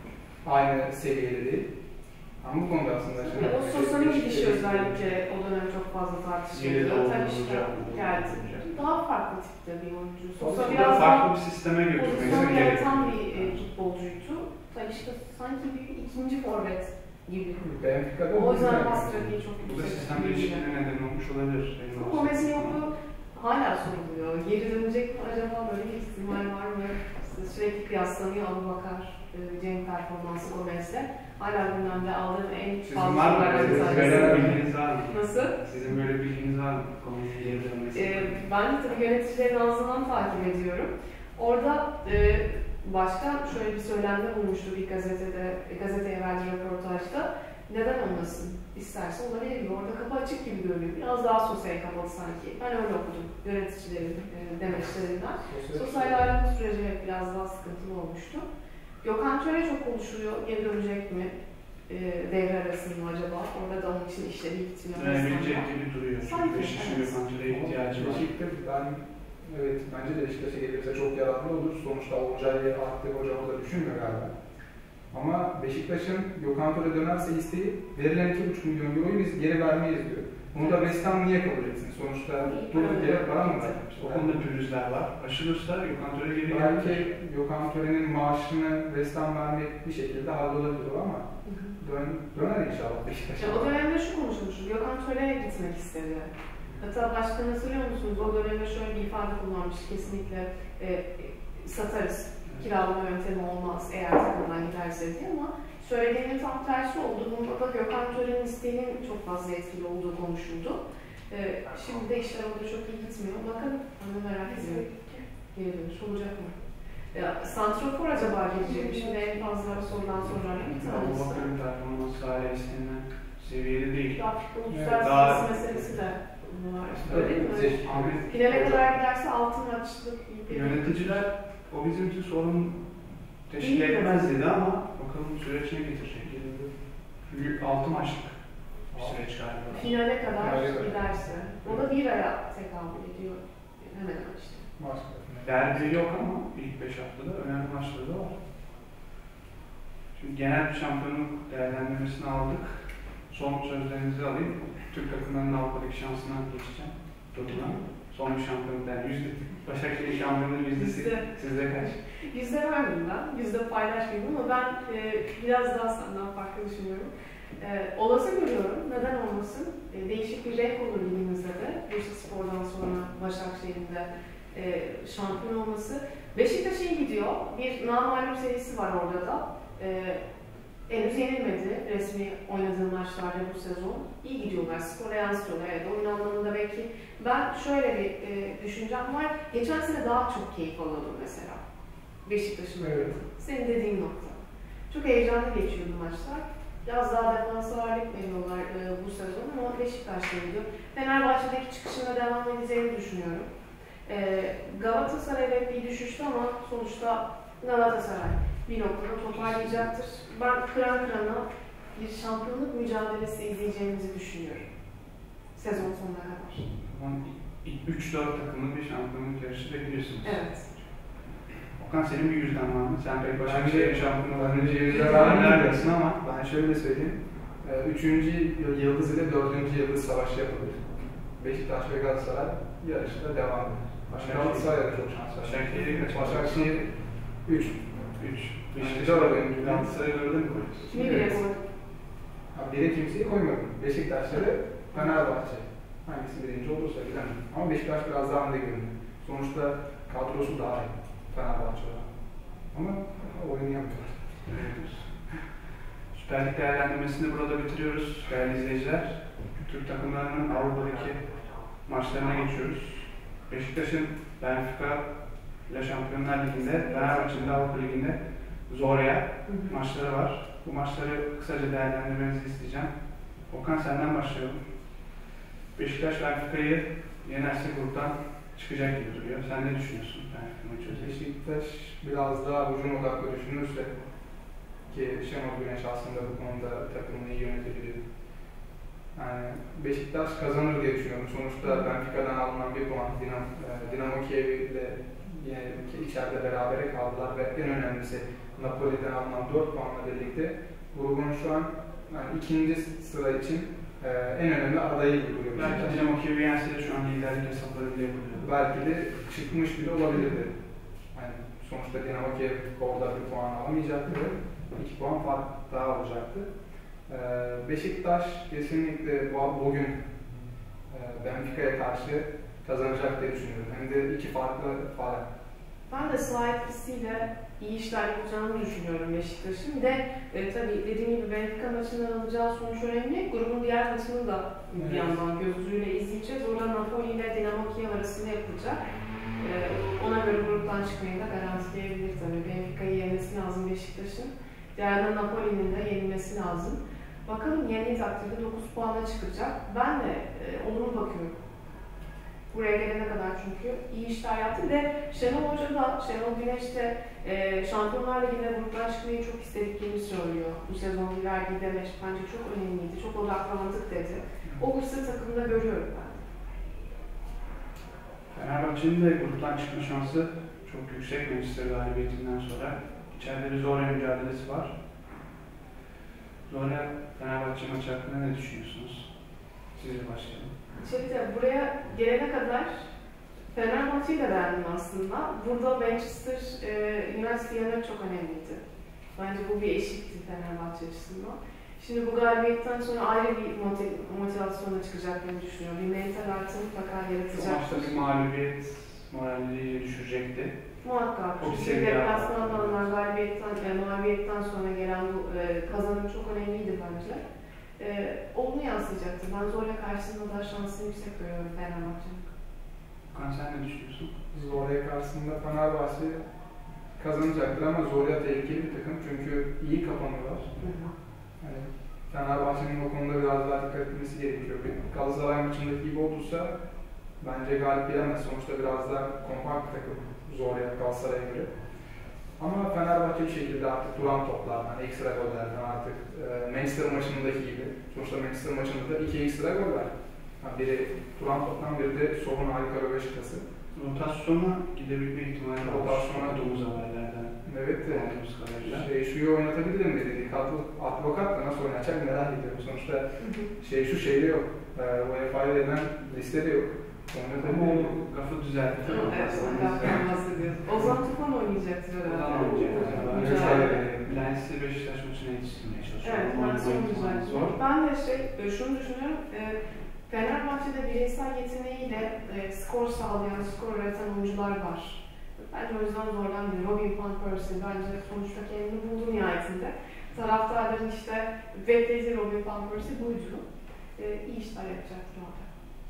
aynı seviyede değil. Ama bu konuda aslında... Ya, o Sosa'nın gidişi özellikle o dönem çok fazla tartışıldı. Talişka geldi. Daha farklı tipte bir oyuncu. Sosa Sosa biraz farklı daha bir sisteme götürmesi pozisyon gerekiyor. yaratan bir e, futbolcuydu. Talişka sanki bir ikinci forvet gibi. Benfica'da O yüzden güzel. pas trafiği çok Bu da yüksek. sistem değişikliğine neden olmuş olabilir. Gomez'in yokluğu hala soruluyor. Geri dönecek mi acaba, böyle bir ihtimal var mı? İşte sürekli kıyaslanıyor Abubakar, e, Cenk performansı Gomez'le. Hala gündemde aldığım en Sizin fazla var mı? sorulardan bir Sizin böyle tanesi. bilginiz var mı? Nasıl? Sizin böyle bilginiz var mı? Komünizm geri dönmesi. Ee, ben de tabii yöneticilerin ağzından takip ediyorum. Orada e, başkan şöyle bir söylemde bulmuştu bir gazetede, gazeteye verdiği röportajda. Neden olmasın? İsterse olabilir gibi. Orada kapı açık gibi görünüyor. Biraz daha Sosa'ya kapalı sanki. Ben öyle okudum yöneticilerin e, demeçlerinden. Sosa'yla ayrılık süreci hep biraz daha sıkıntılı olmuştu. Gökhan Töre çok konuşuluyor. Geri dönecek mi? E, devre arasında mı acaba? Orada da onun için işleri gitmiyor. Dönebilecek gibi duruyor. Sanki, Çünkü Beşiktaş'ın evet. Gökhan'cıya ihtiyacı var. Beşiktaş, ben evet bence de Beşiktaş'a gelirse çok yararlı olur. Sonuçta Olcay'ı artık hoca orada düşünmüyor galiba. Ama Beşiktaş'ın Gökhan Töre dönerse isteği verilen iki buçuk milyon euroyu biz geri vermeyiz diyor. Bunu da West Ham niye kabul etsin? Sonuçta durduk yere para mı var? O konuda pürüzler var. Aşılırsa Gökhan Töre geri Belki gelir. Gökhan Töre'nin maaşını West Ham vermek bir şekilde hallolabilir ama dön, döner inşallah Beşiktaş'a. Ya, o dönemde şu konuşulmuştu. Gökhan Töre'ye gitmek istedi. Hatta başkan hatırlıyor musunuz? O dönemde şöyle bir ifade kullanmıştı. Kesinlikle e, satarız. Kiralama yöntemi olmaz eğer takımdan giderse diye, ama söylediğinin tam tersi oldu. Bunda da Gökhan Töre'nin isteğinin çok fazla etkili olduğu konuşuldu. Ee, şimdi de işler orada çok iyi gitmiyor. Bakın, onu merak ediyorum. Geri dönüş olacak mı? Ya, Santrafor acaba gelecek mi? Şimdi en fazla sorulan sorulardan bir tanesi. Abubakar'ın performansı hala istenilen seviyede değil. Afrika Evet, Uluslararası daha- meselesi de var. Öyle Evet, mi? şey- Ahmet, Finale kadar giderse altın maçlık iyi bir... yöneticiler o bizim için sorun teşkil İyi. etmez dedi ama bakalım süreçine getirecek. Çünkü altı maçlık bir süreç galiba. Finale kadar Finale kadar. giderse. O da bir aya tekabül ediyor. Hemen hemen işte. Derbi yok ama ilk beş haftada önemli maçları da var. Şimdi genel bir şampiyonluk değerlendirmesini aldık. Son sözlerinizi alayım. Türk takımlarının Avrupa'daki şansına geçeceğim. Totuna. Son bir şampiyonluk yani yüzde. Başakşehir şampiyonluğu yüzdesi. Yüzde. Sizde kaç? Yüzde vermeyeyim ben, yüzde paylaşmayayım ama ben e, biraz daha senden farklı düşünüyorum. E, olası görüyorum, neden olmasın? E, değişik bir renk olur ligimizde de. Bursaspor'dan sonra Başakşehir'in de e, şampiyon olması. Beşiktaş iyi gidiyor. Bir namağlup serisi var orada da. E, henüz yenilmedi resmi oynadığı maçlarda bu sezon. İyi gidiyorlar, skora yansıtıyorlar. Evet, oyun anlamında belki. Ben şöyle bir e, düşüncem var. Geçen sene daha çok keyif alıyordum mesela. Beşiktaş'ın Evet. senin dediğin nokta. Çok heyecanlı geçiyordu maçlar. Biraz daha defansa ağırlık veriyorlar e, bu sezon ama Beşiktaş'taydı. Fenerbahçe'deki çıkışında devam edeceğini düşünüyorum. E, Galatasaray hep bir düşüştü ama sonuçta Galatasaray bir noktada toparlayacaktır. Ben kıran kırana bir şampiyonluk mücadelesi izleyeceğimizi düşünüyorum. Sezon sonuna kadar. üç dört takımlı bir şampiyonluk yarışı bekliyorsunuz. Evet. Okan senin bir yüzden var mı? Sen pek Bence- Başakşehir şampiyonluğu bence yüzde yüzden var mı? neredesin ama Ben şöyle söyleyeyim. Ee, Üçüncü yıldız ile dördüncü yıldız savaşı yapılır. Beşiktaş ve Galatasaray yarışta devam eder. Galatasaray'a da çok şans var. Başakşehir'e kaç? Başakşehir üç. üç. Beşiktaş'a da benim Galatasaray'a orada mı koyuyorsun? Kimi bile koydum. Bire kimseyi koymadım. Beşiktaş'ta Fenerbahçe. Hangisi birinci olursa bilemem. Ama Beşiktaş biraz daha önde görünüyor. Sonuçta kadrosu daha iyi Fenerbahçe olan. Ama oynayamıyorlar. Evet. Süper Lig değerlendirmesini burada bitiriyoruz değerli izleyiciler. Türk takımlarının Avrupa'daki maçlarına geçiyoruz. Beşiktaş'ın Benfica ile Şampiyonlar Ligi'nde, Fenerbahçe'nin Avrupa Ligi'nde Zorya maçları var. Bu maçları kısaca değerlendirmenizi isteyeceğim. Okan senden başlayalım. Beşiktaş Benfica'yı yenerse gruptan çıkacak gibi duruyor. Sen ne düşünüyorsun Benfica maçı özellikle? Beşiktaş biraz daha hücum odaklı düşünürse ki Şenol Güneş aslında bu konuda takımını iyi yönetebiliyor. Yani Beşiktaş kazanır diye düşünüyorum. Sonuçta Benfica'dan alınan bir puan Dinamo, Dinamo Kiev ile yine içeride berabere kaldılar ve en önemlisi Napoli'den alınan dört puanla birlikte grubun şu an yani ikinci sıra için e, en önemli adayı gibi duruyor. Belki Dinamo Kiev'i yense de şu an liderlik hesapları bile yapılıyor. Belki de çıkmış bile olabilirdi. Yani sonuçta Dinamo Kiev orada bir puan alamayacaktı ve iki puan fark daha olacaktı. E, Beşiktaş kesinlikle bu, bugün e, Benfica'ya karşı kazanacak diye düşünüyorum. Hem de iki farklı fark. Ben de saha etkisiyle iyi işler yapacağını düşünüyorum Beşiktaş'ın. Bir de e, tabii dediğim gibi Benfica maçından alacağı sonuç önemli. Grubun diğer maçını da bir evet. yandan gözüyle izleyeceğiz. Orada Napoli ile Dinamo Kiev arasında yapılacak. E, ona göre gruptan çıkmayı da garantileyebilir tabii. Benfica'yı yenmesi lazım Beşiktaş'ın. Diğerden Napoli'nin de yenilmesi lazım. Bakalım yendiği takdirde dokuz puana çıkacak. Ben de e, olumlu bakıyorum. Buraya gelene kadar çünkü iyi işler yaptı. Bir de Şenol Hoca da, Şenol Güneş de e, Şampiyonlar Ligi'nde gruptan çıkmayı çok istediklerini söylüyor. Bu sezon verdiği demeç bence çok önemliydi, çok odaklandık dedi. O hırsı takımda görüyorum ben. Fenerbahçe'nin de gruptan çıkma şansı çok yüksek Manchester galibiyetinden sonra. İçeride bir Zorya mücadelesi var. Zorya Fenerbahçe maçı hakkında ne düşünüyorsunuz? Sizle başlayalım. İçeride buraya gelene kadar Fenerbahçe'yi de beğendim aslında. Burada Manchester e, United'ı yenmek çok önemliydi. Bence bu bir eşikti Fenerbahçe açısından. Şimdi bu galibiyetten sonra ayrı bir motivasyonla çıkacaklarını düşünüyorum. Bir mental artı mutlaka yaratacak. Bu maçta bir mağlubiyet moralini düşürecekti. Muhakkak. O bir Çünkü seviye deplasmandan alınan galibiyetten, e, mağlubiyetten sonra gelen bu e, kazanım çok önemliydi bence. E, olumlu yansıyacaktır. Ben Zorya karşısında da şansını yüksek görüyorum Fenerbahçe'nin. Okan sen ne düşünüyorsun? Zorya karşısında Fenerbahçe kazanacaktır ama Zorya tehlikeli bir takım çünkü iyi kapanıyorlar. Yani Fenerbahçe'nin o konuda biraz daha dikkat etmesi gerekiyor. Galatasaray maçındaki gibi olursa bence galip gelemez. Sonuçta biraz daha kompakt bir takım Zorya Galatasaray'a göre. Ama Fenerbahçe bir şekilde artık duran toplardan, ekstra gollerden artık e, Manchester maçındaki gibi. Sonuçta Manchester maçında da iki ekstra gol var. Yani biri duran toptan, biri de Sorun harika röveşatası. Rotasyona gidebilme ihtimali var. Rotasyona okuduğumuz haberlerden. Evet de şey, şuyu oynatabilir mi dedik. Advokat da nasıl oynayacak merak ediyorum. Sonuçta şey şu şeyde yok. E, UEFA'ya verilen listede yok. Ama o lafı düzeltti. Evet, ondan bahsediyoruz. Ozan Tufan oynayacaktır herhalde. Ozan oynayacak. Lens'i Beşiktaş maçına yetiştirmeye çalışıyor. Evet, Lens'i oynayacak. Ben de şey, şunu düşünüyorum. E, Fenerbahçe'de bireysel yeteneğiyle e, skor sağlayan, skor üreten oyuncular var. Bence o yüzden zorlanmıyor. Robin van Persie bence sonuçta kendini buldu nihayetinde. Taraftarların işte beklediği Robin van Persie buydu. E, iyi işler yapacaktır orada.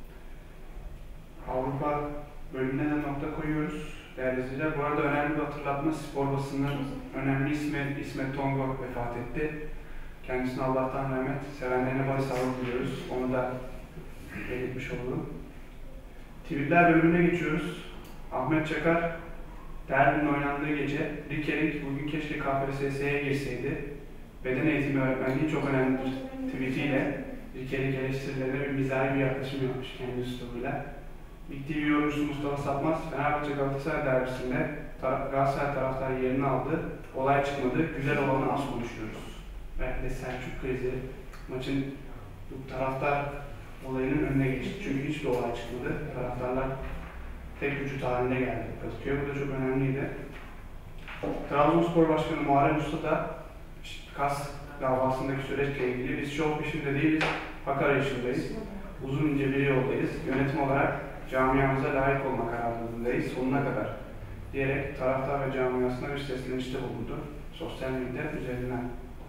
Avrupa bölümüne de nokta koyuyoruz değerli izleyiciler. Bu arada önemli bir hatırlatma, spor basının önemli ismi İsmet Tongo vefat etti. Kendisine Allah'tan rahmet, sevenlerine başsağlığı diliyoruz. Onu da belirtmiş oldum. Tweetler bölümüne geçiyoruz. Ahmet Çakar, derbinin oynandığı gece, Rikerik bugün keşke K P S S'ye girseydi. Beden eğitimi öğretmenliği çok önemlidir tweetiyle Rikerik eleştirilerine bir mizahi bir yaklaşım yapmış kendi üslubuyla. Lig T V yorumcusu Mustafa Sapmaz, Fenerbahçe Galatasaray derbisinde tar Galatasaray taraftarı yerini aldı. Olay çıkmadı, güzel olanı az konuşuyoruz. Belki de Selçuk krizi maçın taraftar olayının önüne geçti. Çünkü hiçbir olay çıkmadı. Taraftarlar tek vücut halinde geldi Kadıköy'e. Bu da çok önemliydi. Trabzonspor Başkanı Muharrem Usta da işte kas davasındaki süreçle ilgili biz şov peşinde değiliz, hak arayışındayız. Uzun ince bir yoldayız. Yönetim olarak camiamıza layık olma kararlılığındayız sonuna kadar diyerek taraftar ve camiasına bir seslenişte bulundu. Sosyal medya üzerinden.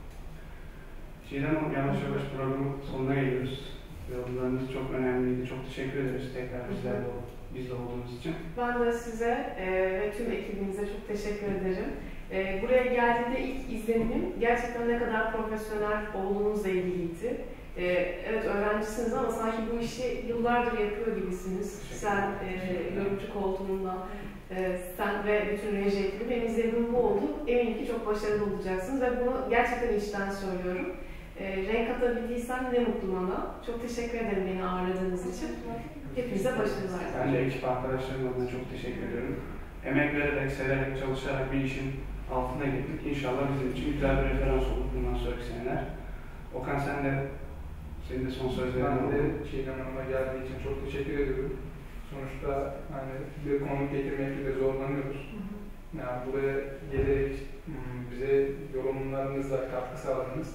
Çiğdem Hanım, yavaş yavaş programın sonuna geliyoruz. Yorumlarınız çok önemliydi. Çok teşekkür ederiz tekrar bizlerle, bizle olduğunuz için. Ben de size e, ve tüm ekibinize çok teşekkür ederim. E, buraya geldiğinde ilk izlenimim gerçekten ne kadar profesyonel olduğunuzla ilgiliydi. E, evet öğrencisiniz ama sanki bu işi yıllardır yapıyor gibisiniz. Sen e, yorumcu koltuğunda, e, sen ve bütün reji ekibi. Benim izlenimim bu oldu. Eminim ki çok başarılı olacaksınız ve bunu gerçekten içten söylüyorum. E, renk atabildiysem ne mutlu bana. Çok teşekkür ederim beni ağırladığınız için. Hepinize başarılar. Ben de ekip arkadaşlarıma da çok teşekkür ediyorum. Emek vererek, severek, çalışarak bir işin altına gittik. İnşallah bizim için güzel bir referans olur bundan sonraki seneler. Okan sen de, senin de son sözlerin Ben de Çiğdem Hanım'a geldiği için çok teşekkür ediyorum. Sonuçta hani bir konuk getirmekle de zorlanıyoruz. Yani buraya gelerek bize yorumlarınızla katkı sağladınız.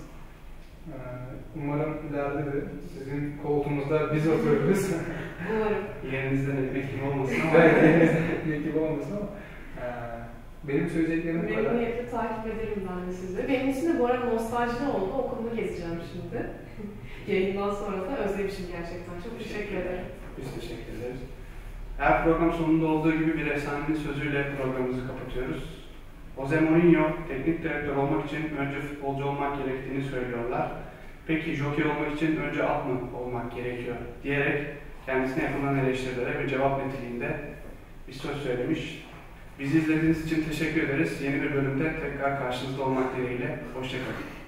Umarım ileride de sizin koltuğunuzda biz otururuz. Umarım. Yerinizden ekmek gibi olmasın ama. Belki yerinizden ekmek gibi olmasın ama. Benim söyleyeceklerim bu kadar. Memnuniyetle takip ederim ben de sizi. Benim için de bu arada nostaljili oldu. Okulunu gezeceğim şimdi. Yayından sonra da özlemişim gerçekten. Çok teşekkür ederim. Biz teşekkür ederiz. Her program sonunda olduğu gibi bir efsanenin sözüyle programımızı kapatıyoruz. Jose Mourinho, teknik direktör olmak için önce futbolcu olmak gerektiğini söylüyorlar. Peki jokey olmak için önce at mı olmak gerekiyor diyerek kendisine yapılan eleştirilere bir cevap niteliğinde bir söz söylemiş. Bizi izlediğiniz için teşekkür ederiz. Yeni bir bölümde tekrar karşınızda olmak dileğiyle. Hoşça kalın.